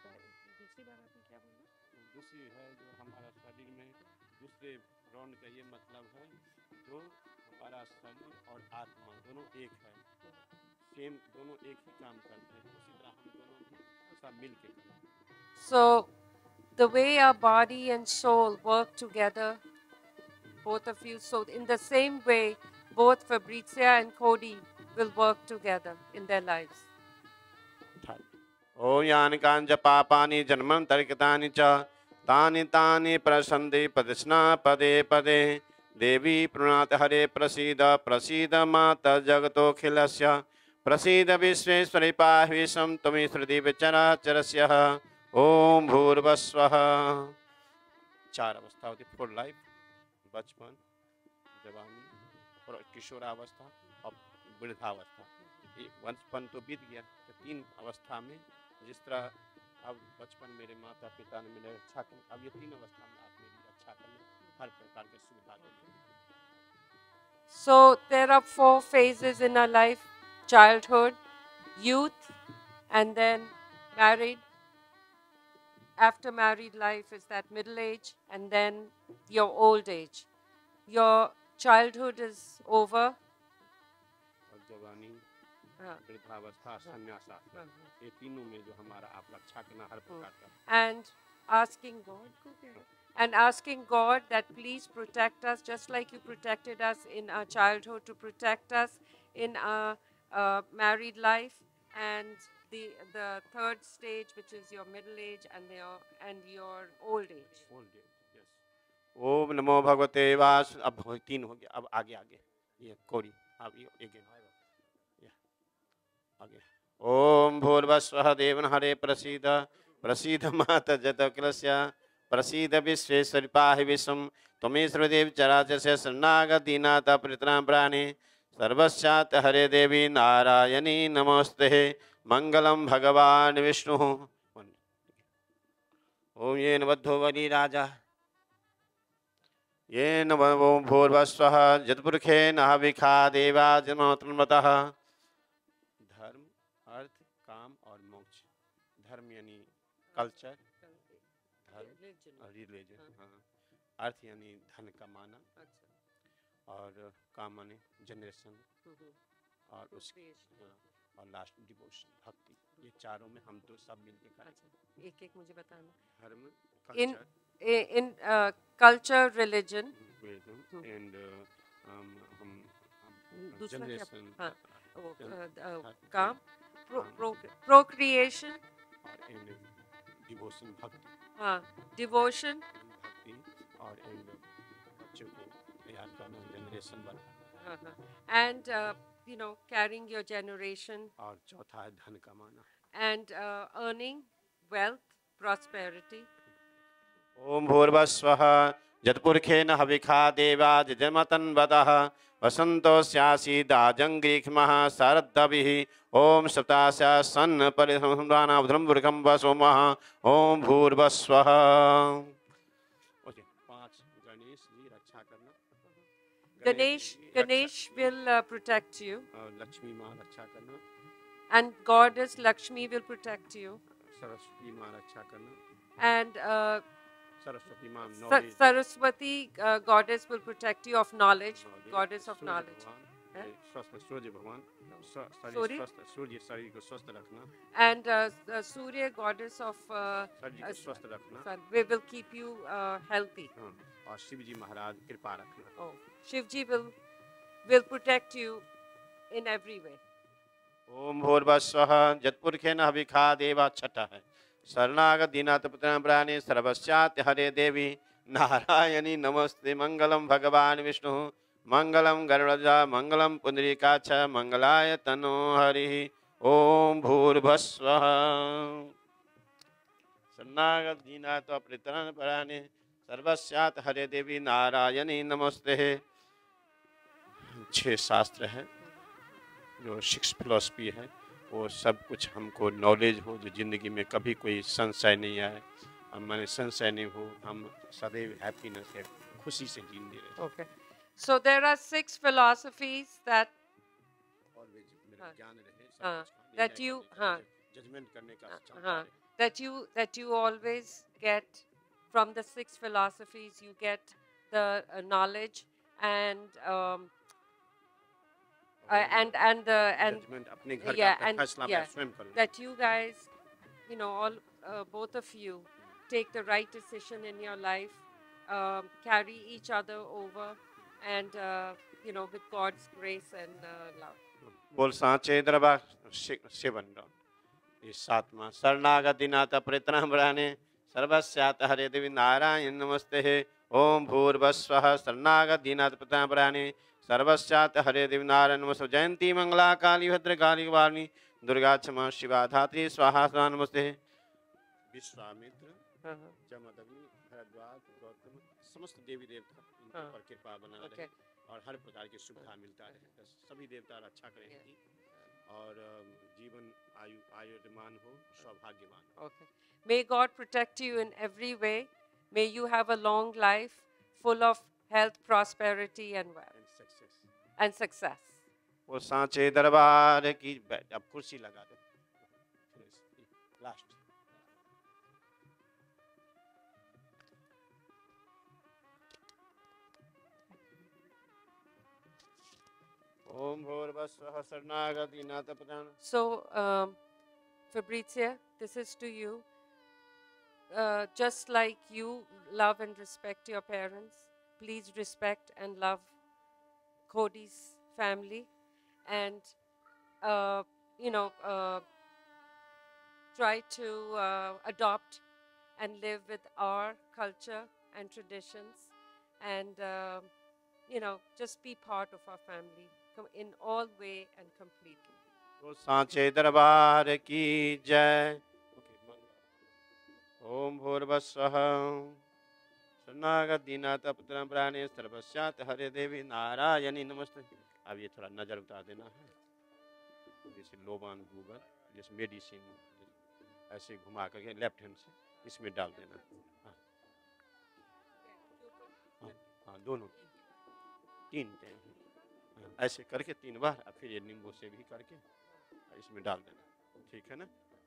दूसरी है जो हमारा शरीर में दूसरे राउंड का ये मतलब है जो हमारा शरीर और आत्मा दोनों एक है, सेम दोनों एक ही काम करते हैं, उसी तरह हम दोनों सब मिल के करें। So, the way our body and soul work together, both of you, so in the same way, both Fabrizia and Cody will work together in their lives. ओम यानि कांच पापानि जन्मांतरितानि च तानि तानि प्रसन्ति प्रदर्शना पदे पदे देवी प्रणत हरे प्रसीद प्रसीद माता जगतोऽखिलस्य प्रसीद विश्वेश्वरि पाहि विश्वं त्वमेव श्रुति चराचरस्य। ओम भूर्भुवस्वः। चार अवस्था होती, फुल लाइफ, बचपन, जवानी, किशोरावस्था और वृद्धावस्था। बचपन तो बीत गया, तो तीन अवस्था में जिस तरह अब बचपन मेरे माता पिता ने मेरे रक्षा की, अब ये तीन अवस्था में आप मेरी रक्षा करना, हर प्रकार की सुविधा देते। So, there are 4 phases in our life: childhood, youth, and then married. After married life is that middle age, and then your old age. Your childhood is over. और जवानी, वृद्धावस्था, संन्यासावस्था, ये तीनों में जो हमारा आप रक्षा करना हर प्रकार का। And asking God that please protect us, just like you protected us in our childhood, to protect us in our married life, and the third stage, which is your middle age and your old age. Yes. ओम नमो भगवते वास। अब 3 हो गया, अब आगे ये कोरी, अब ये again आगे। ओम भूर्भुवस्वः देवनहरे प्रसीद प्रसीद माता जगतोऽखिलस्य प्रसीद विश्वेश्वरि पाहि विश्वं त्वमेव सर्वदेव चराचरस्य शरणागतिनाथ परित्राण प्राणे सर्वस्यात् हरे देवी नारायणी नमोस्ते मंगलम भगवान विष्णु। ओम येन बद्धो बलि राजा येन ओम भूर्भुवस्वः जतपुरुषेण हविखा देवा जन्मतः। धर्म, अर्थ, काम और मोक्ष। धर्म यानी कल्चर, धर्म और रिलीजन, हाँ। अर्थ यानी धन कमाना, और काम यानी जनरेशन, और उसके और लास्ट डिवोशन, भक्ति। ये चारों में हम तो सब मिलके करें। एक मुझे बताना। धर्म, in culture, religion, and दूसरा क्या? generation, हाँ, काम, procreation, and devotion, भक्ति, हाँ, devotion, भक्ति, और बच्चों को तैयार करना, जनरेशन बनाना, and carrying your generation, और चौथा है धन कमाना, and earning wealth, prosperity. ओम भूर्भुवस्वः जतपुरुषेण हविखा देवा जजमतन्वतः वसन्तोऽस्यासीदाजङ्ग्रीक्ष्मः शारद्दभिः। ओम सप्तास्या सन्न परिसंधानावधृम्बुर्गं वसोमः। ओम भूर्भुवस्वः। 5 गणेश जी रक्षा करना। Ganesh will protect you, और लक्ष्मी माँ रक्षा करना, and goddess Lakshmi will protect you, Saraswati माँ रक्षा करना, and सरस्वती माँ Saraswati goddess will protect you of knowledge, goddess of knowledge. सूर्य भगवान सूर्य शरीर को स्वस्थ रखना, And Surya goddess of शरीर को स्वस्थ रखना, sun, we will keep you healthy. और शिव जी महाराज कृपा रखना। Oh, Shivji will protect you in every way. ओम भूर्भुवस्वः जतपुरुषेण हविखा देवा। छठा है शरणागत दीनाथ पुत्राण प्राणे सर्वस्यात् हरे देवी नारायणी नमस्ते। मंगलम भगवान विष्णु मंगलम गरुड़ध्वजा मंगलम पुंडरीकाक्ष मंगलाय तनो हरि। ओम भूर्भुवस्वः शरणागत दीनाथ पुत्राण प्राणे सर्वस्यात् हरे देवी नारायणी नमस्ते। 6 शास्त्र है जो 6 फिलॉसफी है, वो सब कुछ हमको नॉलेज हो, जो ज़िंदगी में कभी कोई संशय नहीं आए, हम मैंने संशय नहीं हो, हम सदैव हैप्पीनेस है, खुशी से जीने रहे। Okay. So there are 6 philosophies that always मेरा हाँ, ज्ञान रहे सब हाँ, कुछ का, that निर्णय you करने का, हाँ, जजमेंट करने का क्षमता हाँ, रहे। that you always get from the 6 philosophies, you get the knowledge and and judgement अपने घर का yeah, अपना and फैसला मैं yeah, स्वयं करूँ। that you guys, all both of you take the right decision in your life, carry each other over, and with God's grace and love. बोल सांचे दरबार सेवन ये 7वां शरणागति नाथ परित्राण प्राणे सर्वस्यात हरे देवी नारायण नमस्ते है। ओम भूर्भुवस्वः शरणागति नाथ परित्राण प्राणे सर्वस्यात हरे देवी नारायण नमस्ते। जयंती मंगला काली भद्रकाली वाणी दुर्गा क्षमा शिवा धात्री स्वाहा स्वाहा नमस्ते है। विश्वामित्र जमदग्नि भरद्वाज गौतम समस्त देवी देवता इनके पर कृपा बना रहे और हर प्रकार की सुविधा मिलता रहे। सभी देवता रक्षा करें और जीवन आयुष्मान हो, सौभाग्यवान हो। Okay. May God protect you in every way. May you have a long life full of health, prosperity, and wealth and success. वो सांचे दरबार की बैठ अब कुर्सी लगा दे लास्ट। ओम भूर्भुवस्वः शरणागति नाथ प्रधान। So, Fabrizia, this is to you. Just like you love and respect your parents, please respect and love Cody's family, and try to adopt and live with our culture and traditions, and just be part of our family in all way and completely. वो सांचे दरबार की जय। ओम भूर्भुवस्वः शरणागति नाथ प्रत्राण प्राणे सर्वस्यात हरे देवी नारायणी नमस्ते। अब ये थोड़ा नजर उतार देना है, जैसे लोबान गूगल जैसे मेडिसिन ऐसे घुमा करके लेफ्ट हैंड से इसमें डाल देना। हाँ हाँ दोनों 3 ऐसे करके 3 बार, और फिर ये नींबू से भी करके इसमें डाल देना, ठीक है ना।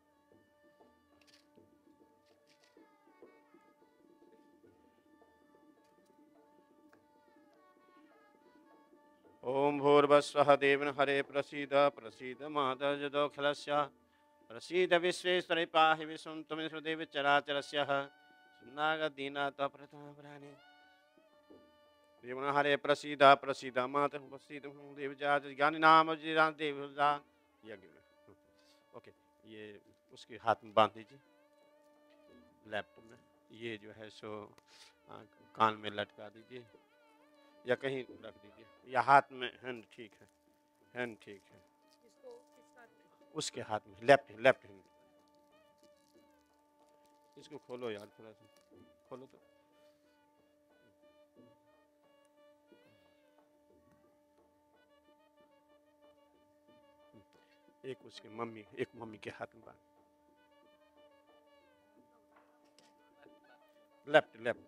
ओम भूर्भुवस्वः देवन हरे प्रसीद प्रसीद मातर्जदोखलस्य प्रसीद विश्वेश्वरे पाहि विश्वं त्वमेव देव चराचरस्य शरणागतिनाथ प्रथम प्राणे देवन हरे प्रसीद प्रसीद मात प्रसीद देव ज्ञानी नाम देव यज्ञ में। ओके, ये उसके हाथ में बांध दीजिए लेफ्ट में, ये जो है सो कान में लटका दीजिए या कहीं रख दीजिए, या हाथ में हैंड ठीक है, हैंड ठीक है उसके हाथ में लेफ्ट हैंड। इसको खोलो यार, थोड़ा सा खोलो तो। एक उसके मम्मी, एक मम्मी के हाथ में बांध, लेफ्ट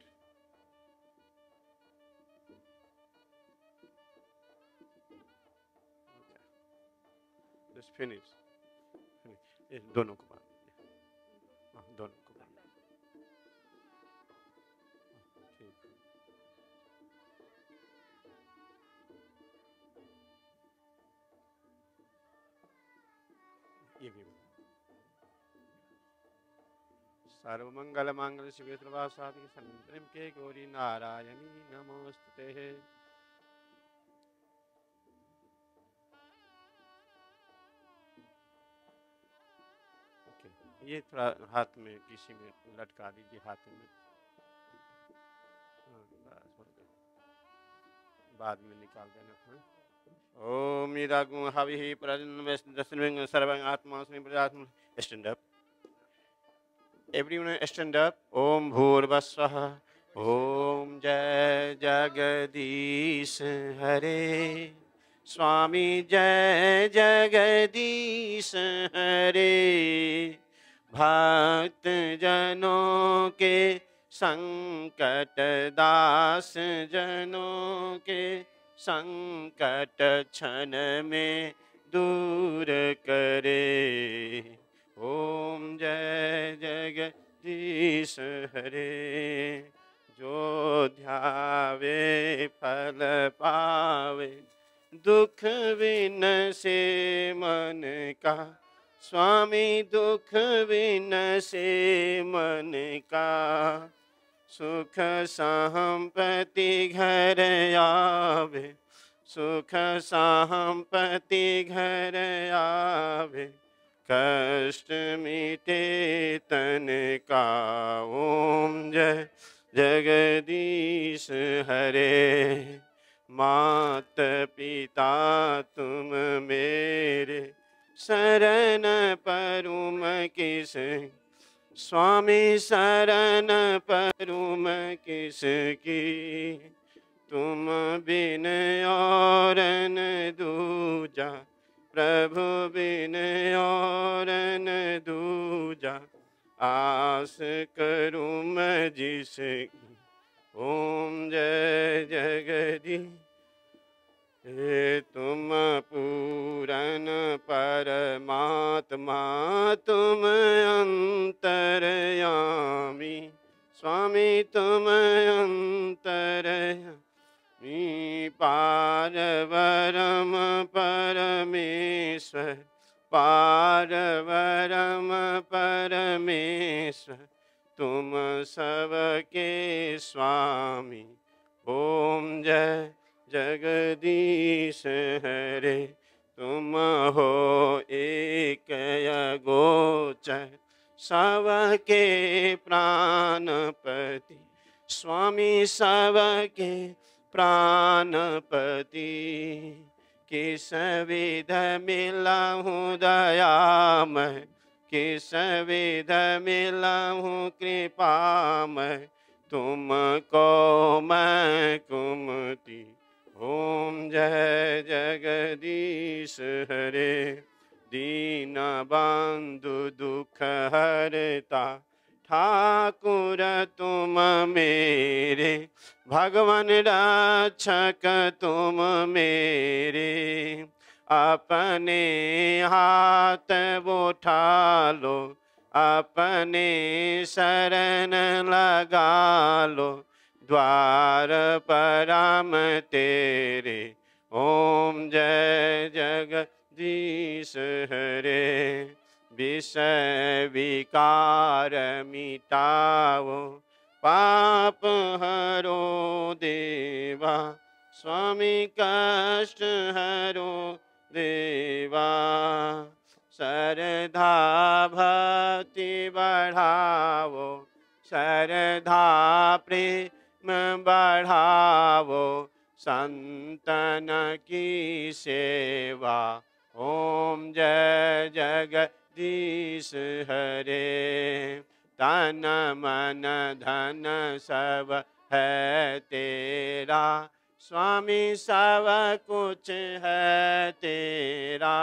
Just finish. ये दोनों को बांध दीजिए, हाँ दोनों को बांध ठीक। ये भी सर्वमंगल मांगल्य शिवे सर्वासाधि शरण्यं के गौरी नारायणी नमोस्तुते। ये थोड़ा हाथ में किसी में लटका दीजिए, हाथ में बाद में निकाल देना। ओम इदागुं हविः प्रजन्म सर्वं आत्मास्मि प्रजात्म। Stand up everyone, stand up. Om भूर्भुवस्वः ओम जय जगदीश हरे स्वामी जय जगदीश हरे भक्त जनों के संकट दास जनों के संकट क्षण में दूर करे। ओम जय जगदीश हरे। जो ध्यावे फल पावे, दुख विन से मन का। स्वामी दुख विन से मन का, सुख संपत्ति घर आवे। सुख संपत्ति घर आवे, कष्ट मिटे तन का। ओम जय जगदीश हरे। मात पिता तुम मेरे, शरण परुम किस। स्वामी शरण परुम किसकी, तुम बिन और न दूजा। प्रभु बिन और न दूजा, आस करूं मैं जिसकी। ओम जय जगदीश। हे तुम पूरन परमात्मा, तुम अंतर्यामी। स्वामी तुम अंतर्यामी, पारवरम परमेश्वर। पारवरम परमेश्वर, तुम सबके स्वामी। ओम जय जगदीश हरे। तुम हो एक अगोचर, सबके प्राणपति। स्वामी सबके प्राणपति, किस विध मिला हूँ दयामय। किस विध मिला हूँ कृपामय, तुमको मैं कुमति। ओम जय जगदीश हरे। दीन बंधु दुख हरता, ठाकुर तुम मेरे। भगवान रक्षक तुम मेरे, अपने हाथ उठा लो। अपने शरण लगा लो, द्वार पराम तेरे। ओम जय जगदीश हरे। विषय विकार मिटाओ, पाप हरो देवा। स्वामी कष्ट हरो देवा। श्रद्धा भक्ति बढ़ावो, श्रद्धा प्रेम बढ़ावो। संतन की सेवा। ओम जय जगदीश हरे। तन मन धन सब है तेरा। स्वामी सब कुछ है तेरा।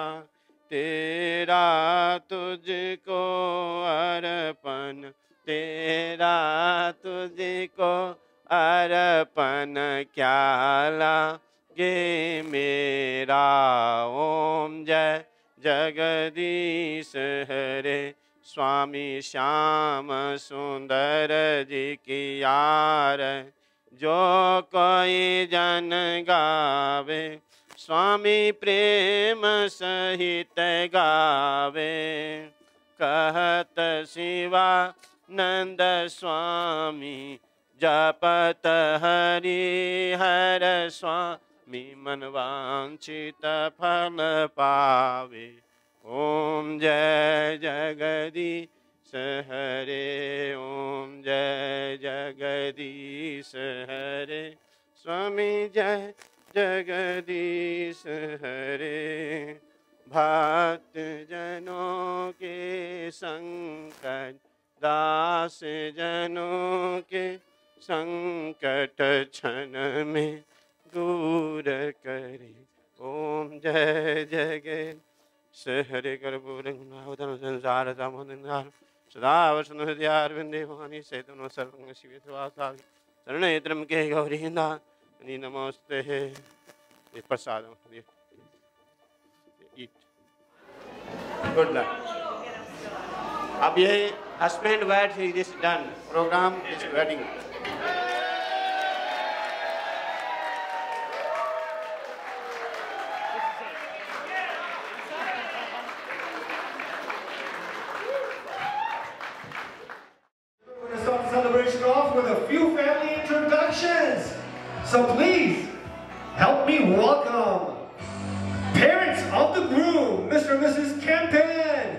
तेरा तुझको अर्पण, तेरा तुझको अर्पण। क्या लागे मेरा। ओम जय जगदीश हरे। स्वामी श्याम सुंदर जी की यार, जो कोई जन गावे। स्वामी प्रेम सहित गावे। कहत शिवानंद स्वामी, जपत हरि हर स्वामी। मन वांछित फल पावे। ओम जय जगदीश हरे। ओम जय जगदीश हरे। स्वामी जय जगदीश हरे। भक्त जनों के संकट, दास जनों के संकट क्षण में दूर करे। ओम जय जगदीश हरे। कर्पूरंगावतरण संसार सामोदंगार, सदा वसनु हृदयारविंदे वाणी सेतुनो सर्वं शिवे शरणेत्रम के गौरींदा। Ani namaste. This prasadam. Eat. Good luck. अब ये husband wife is done. Program is wedding. We're going to start the celebration off with a few family introductions. So please, help me welcome parents of the groom, Mr. and Mrs. Kempen.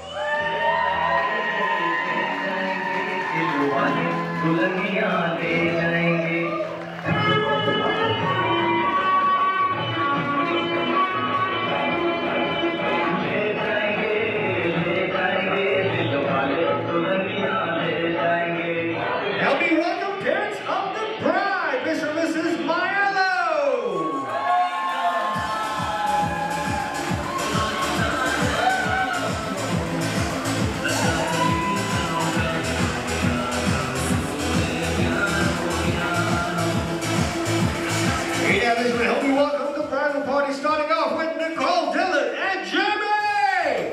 Help me welcome parents of the bride, Mr. and Mrs. Maiello. Hey, now, ladies and gentlemen, help me welcome the bridal party, starting off with Nicole, Dylan, and Jimmy.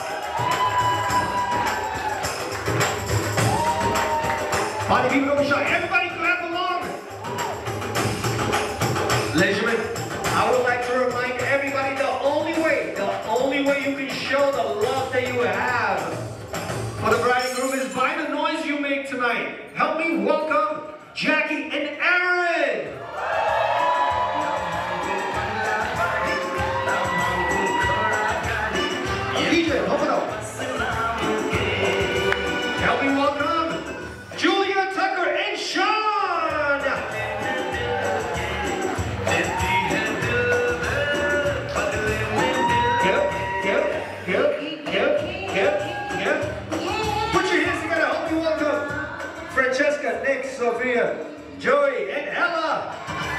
Party people, don't be shy. Everybody clap along. Ladies and gentlemen, I would like to remind everybody the only way you can show the love that you have for the bride and groom is by the noise you make tonight. Help me welcome Jackie and Aaron. DJ, pump it up. Help me welcome Julia, Tucker, and Sean. Yep. Put your hands together. Help me welcome Francesca, Nick, Sophia, Joey, and Ella.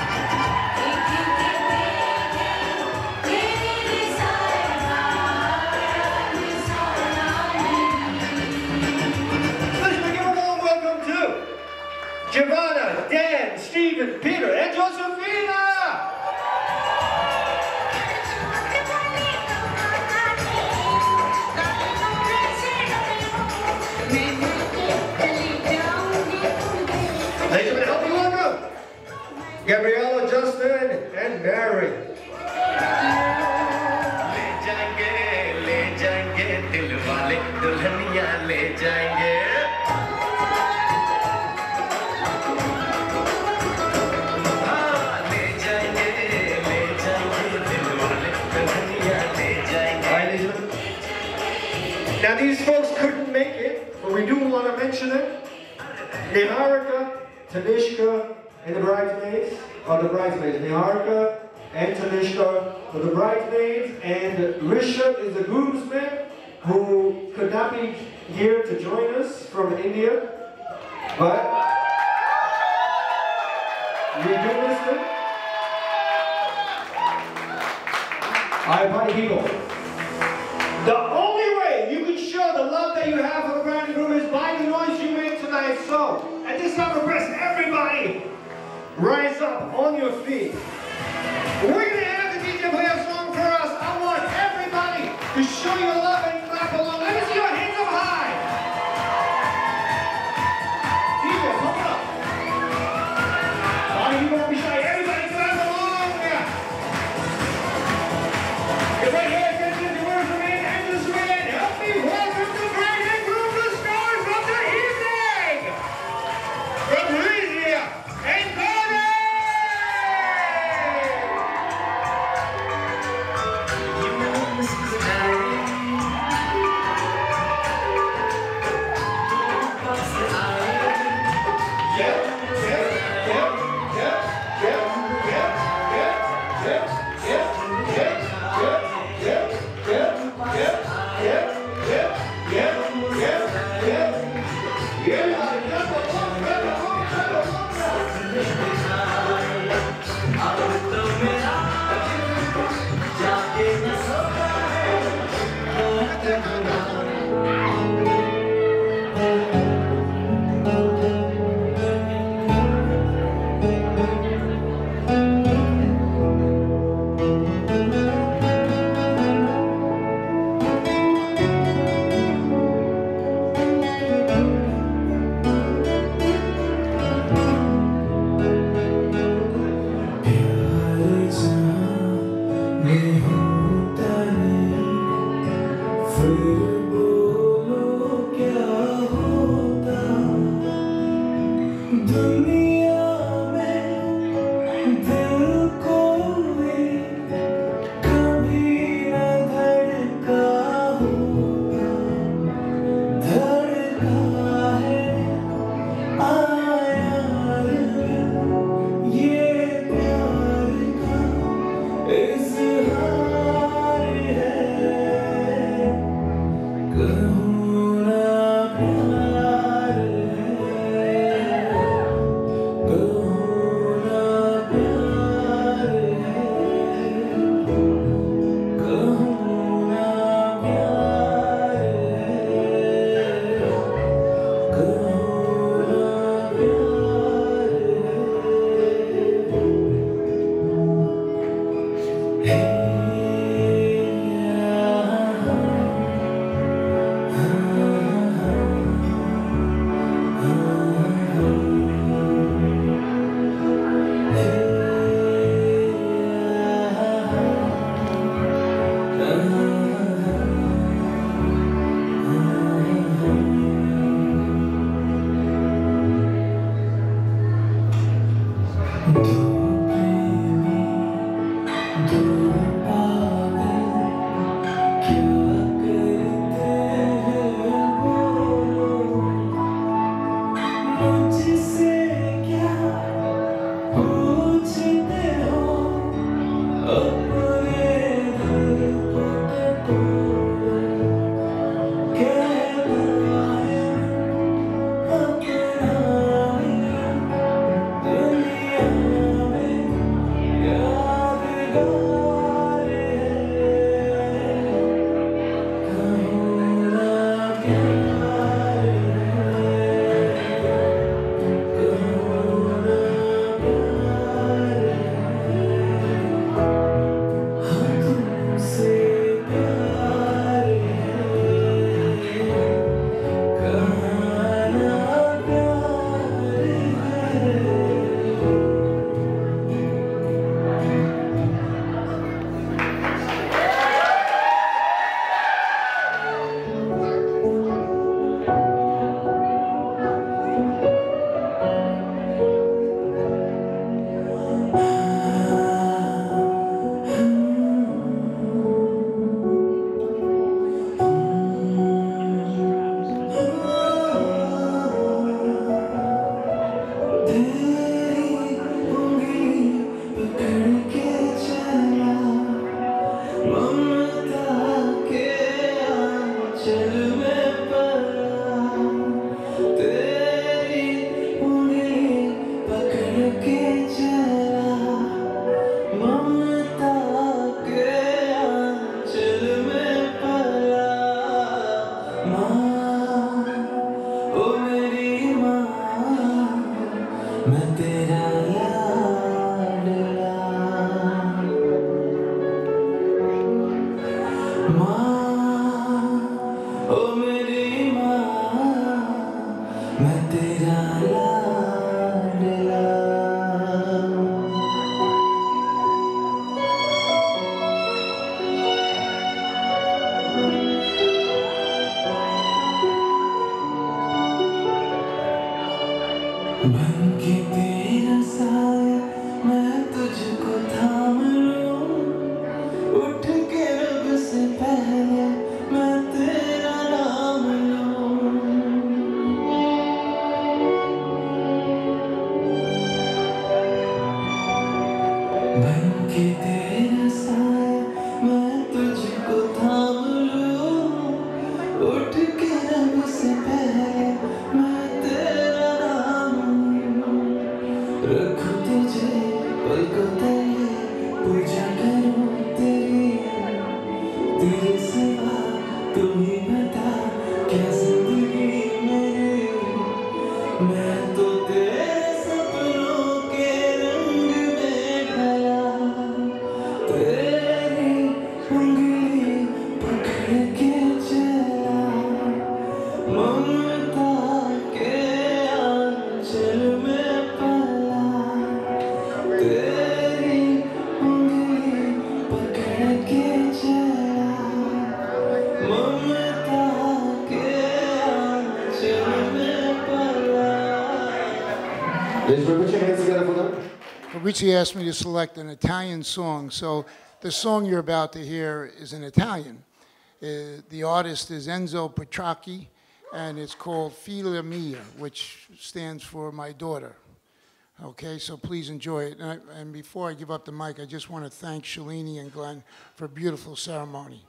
Let's give a warm welcome to Giovanna, Dan, Stephen, Peter, and Josephina. Ladies and gentlemen, help me welcome Gabriella, Justin, and Mary. Now these folks couldn't make it, but we do want to mention it. Niharika, Tanishka, and the bridesmaids are the bridesmaids. Niharika and Tanishka are the bridesmaids, and Rishabh is the groomsman who could not be here to join us from India, but we do miss them. Alright, party people. The only way you can show the love that you have for the bride and groom is by the noise you make tonight. So, at this time of rest, everybody rise up on your feet. We're going to have the DJ play a song for us. I want everybody to show your love and clap along. Let me see your hands up high. DJ, pump it up. Body, you won't be shy. Everybody clap along. Get right here. Mama Put your hands together for them. Fabrizio asked me to select an Italian song, so the song you're about to hear is in Italian. The artist is Enzo Petracchi, and it's called Figlia Mia, which stands for my daughter. Okay, so please enjoy it. And before I give up the mic, I just want to thank Shalini and Glenn for a beautiful ceremony.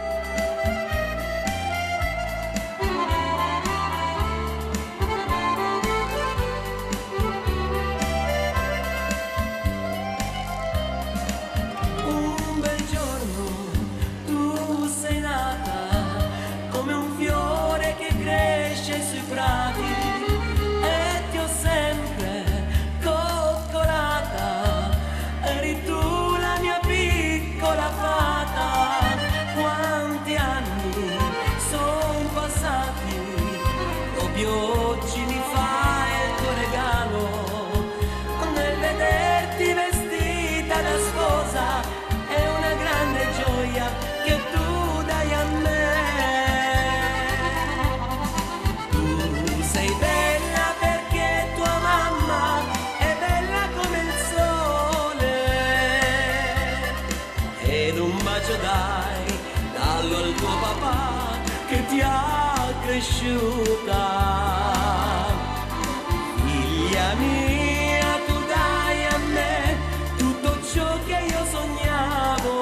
Un bel giorno tu sei nata come un fiore che cresce sui prati e ti ho sempre coccolata, eri tu la mia piccola fata. Quanti anni son passati, proprio oggi mi fai il tuo regalo nel vederti vestita da sposa. È una grande gioia che tu dai a me. Tu sei bella perché tua mamma è bella come il sole. Ed un bacio dai, dallo al tuo papà che ti ha cresciuta. Figlia mia, tu dai a me tutto ciò che io sognavo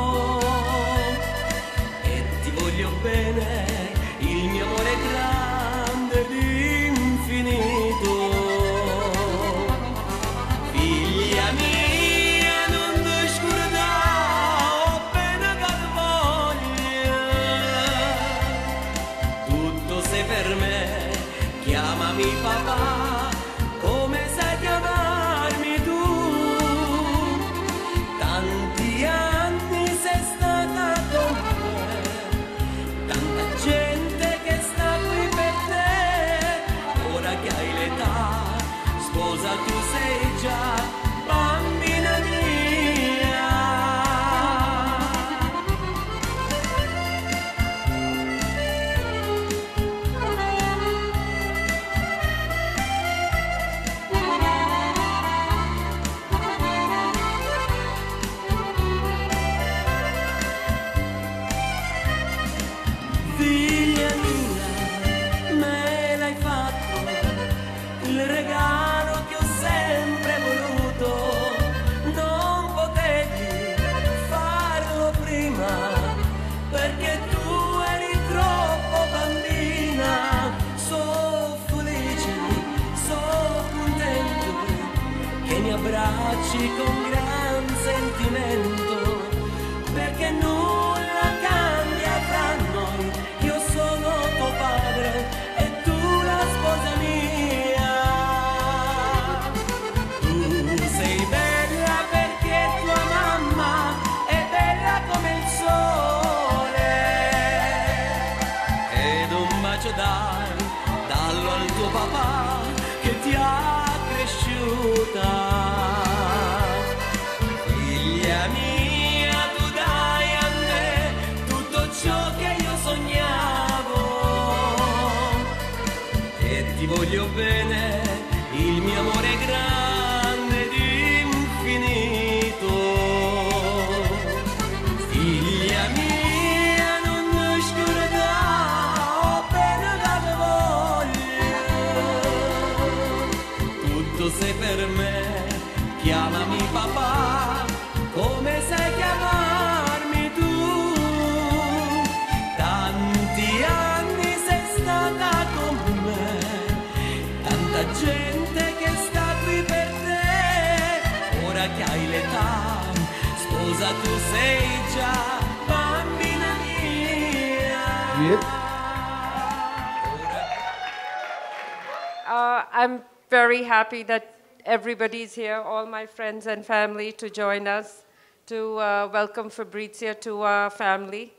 e ti voglio bene, il mio amore è grande ed infinito. Figlia mia, non ti scordare, ho appena voglia, tutto sei per me, chiamami papà, come sai chiamarmi tu. Tanti anni sei stata con me, tanta gente che sta qui per te. Ora che hai l'età, sposa tu sei già bambina mia. Figlia mia, me l'hai fatto il regalo che ho sempre voluto. Non potevi farlo prima perché tu eri troppo bambina. So felice, so contento che mi abbracci con gran sentimento, perché nulla cambia fra noi. Io sono tuo padre e tu la sposa mia. Tu sei bella perché tua mamma è bella come il sole. Ed un bacio dai, dallo al tuo papà che ti ha cresciuta. Figlia mia, tu dai a me tutto ciò che io sognavo e ti voglio bene, il mio amore è grande ed infinito. Figlia mia, non ti scordare, ho appena dato voglia, tutto sei per me, chiamami papà, come sai chiamarmi tu. Tanti anni sei stata con me, tanta gente che sta qui per te. Ora che hai l'età, sposa tu sei già bambina mia. I'm very happy that everybody's here, all my friends and family, to join us, to welcome Fabrizio to our family.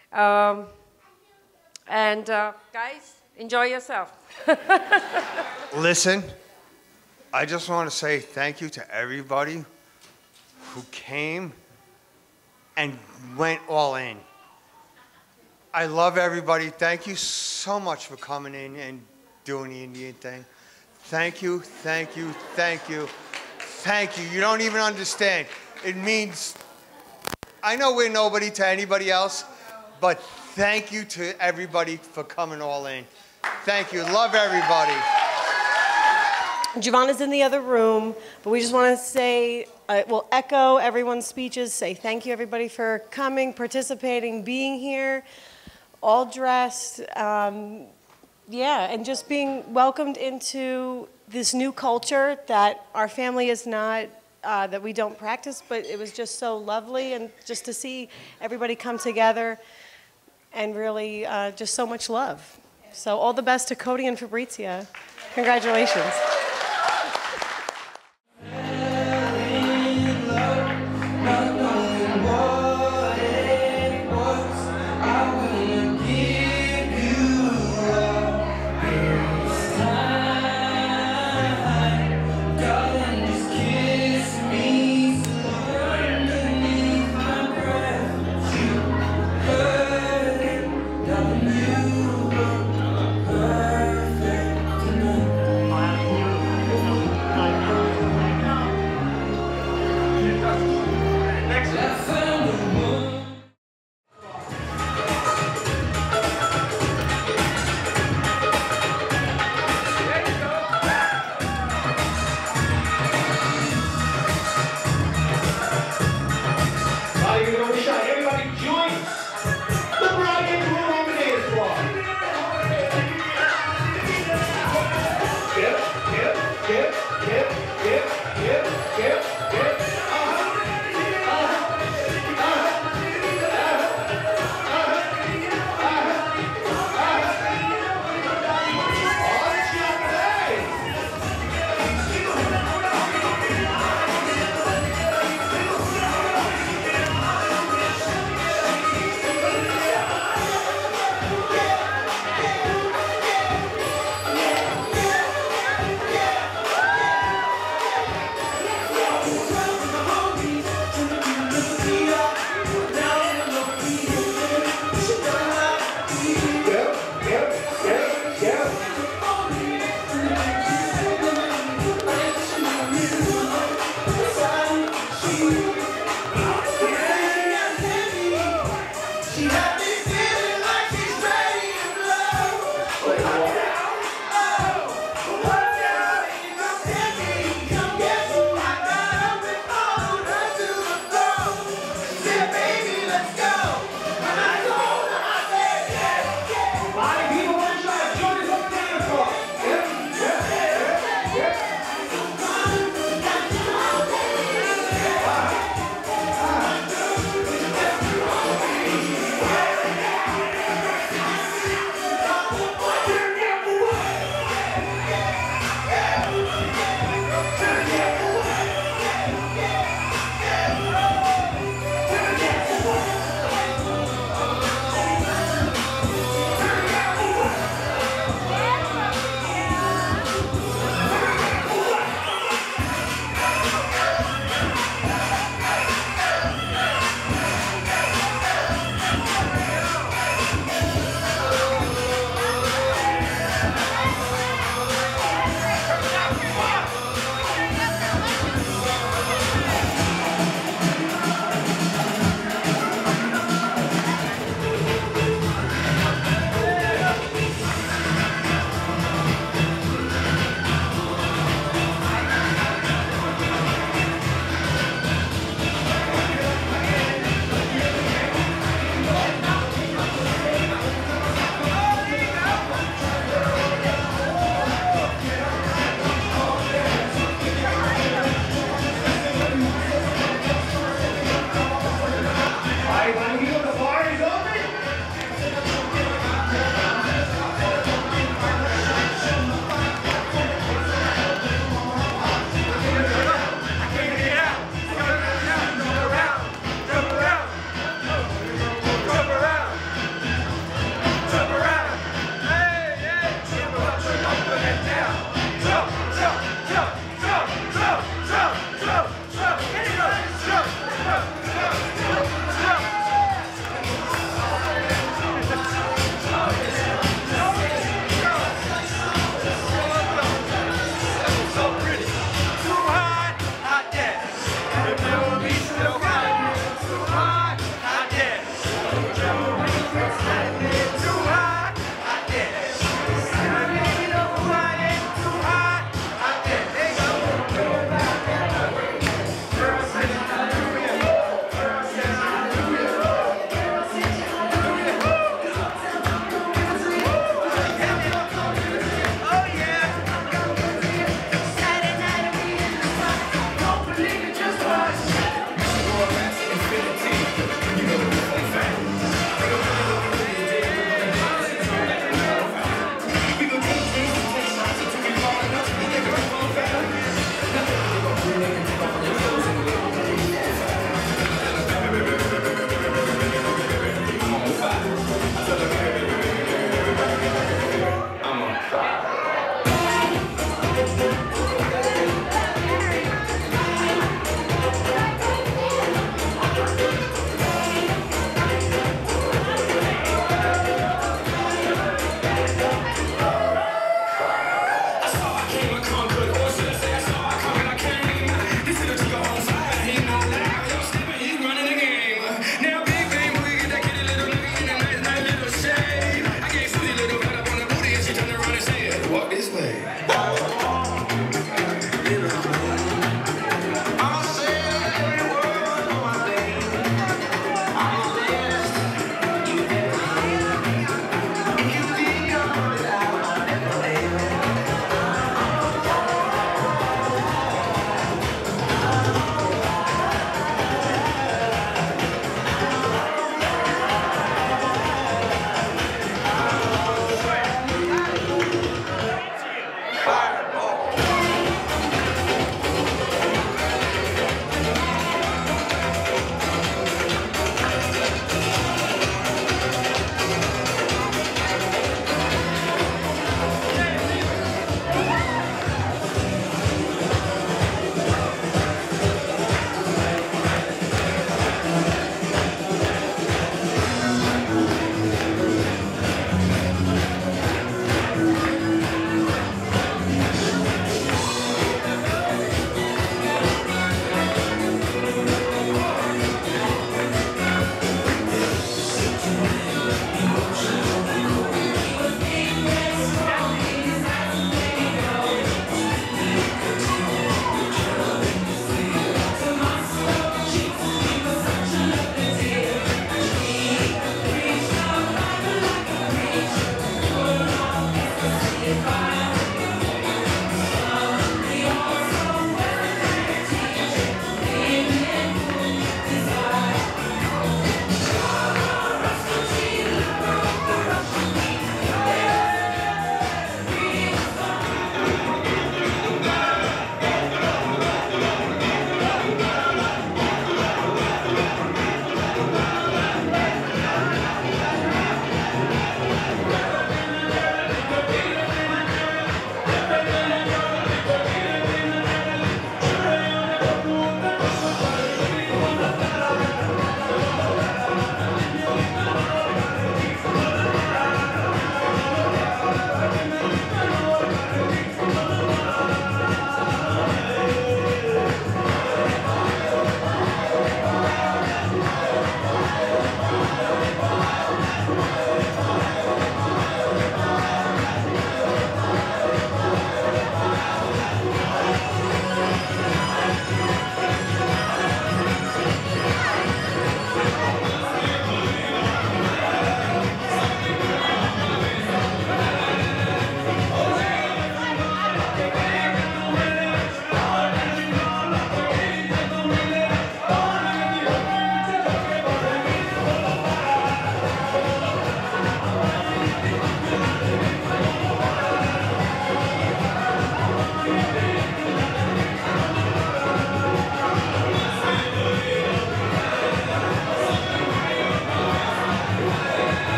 Guys, enjoy yourself. Listen, I just want to say thank you to everybody who came and went all in. I love everybody. Thank you so much for coming in and doing the Indian thing. Thank you, thank you, thank you, thank you. You don't even understand. It means, I know we're nobody to anybody else, but thank you to everybody for coming all in. Thank you. Love everybody. Giovanna's in the other room, but we just want to say, we'll echo everyone's speeches, say thank you everybody for coming, participating, being here, all dressed, and just being welcomed into this new culture that our family is not, that we don't practice, but it was just so lovely, and just to see everybody come together, and really just so much love. So all the best to Cody and Fabrizia. Congratulations.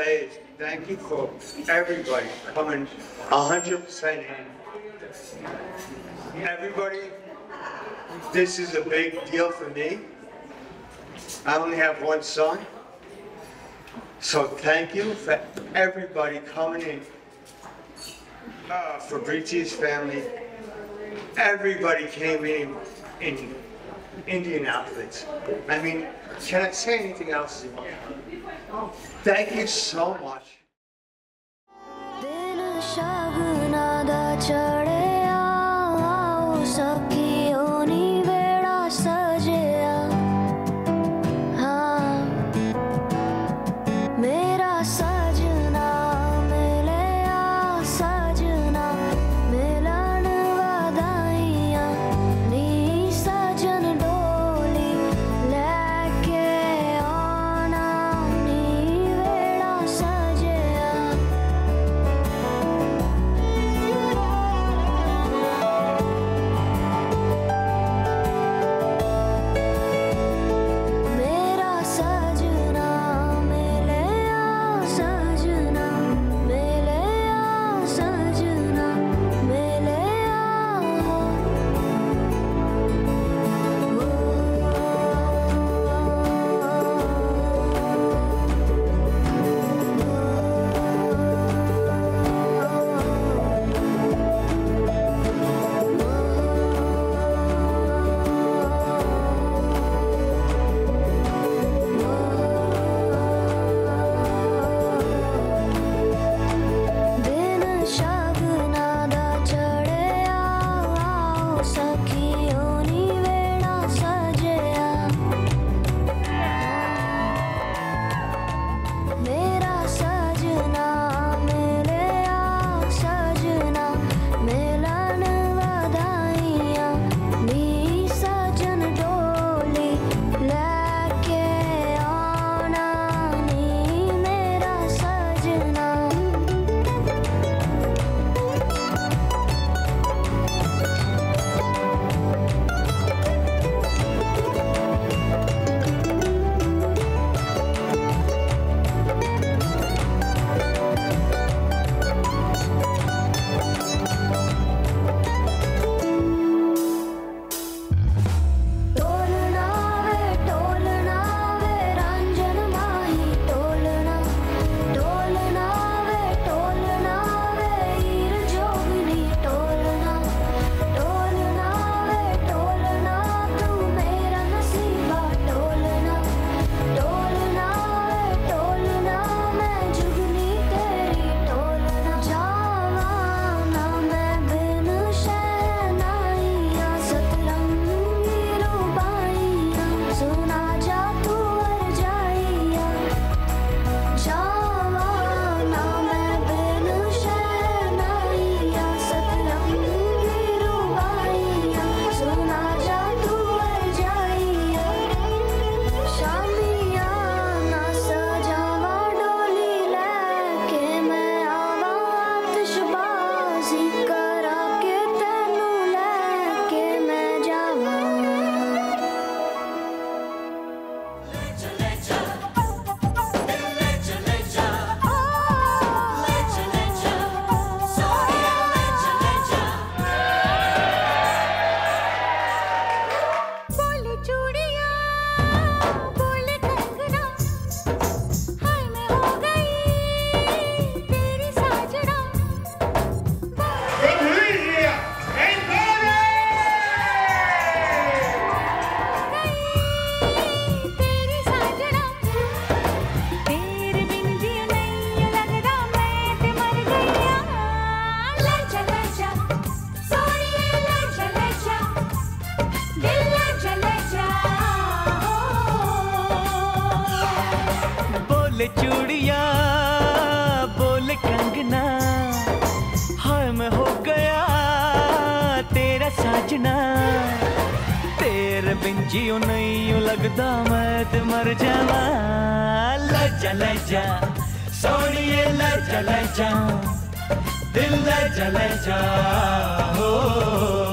say is thank you for everybody coming 100% in. Everybody, this is a big deal for me. I only have one son. So thank you for everybody coming in. Fabrici's family, everybody came in Indian outfits. I mean, can I say anything else? Thank you so much. बोले चूड़िया बोले कंगना, हाय मैं हो गया तेरा साजना। तेरे बिन जियो नहीं यूं लगता मैं तो मर जावा। लजा लजा सोनिए लजा लजा, दिल लजा लजा हो।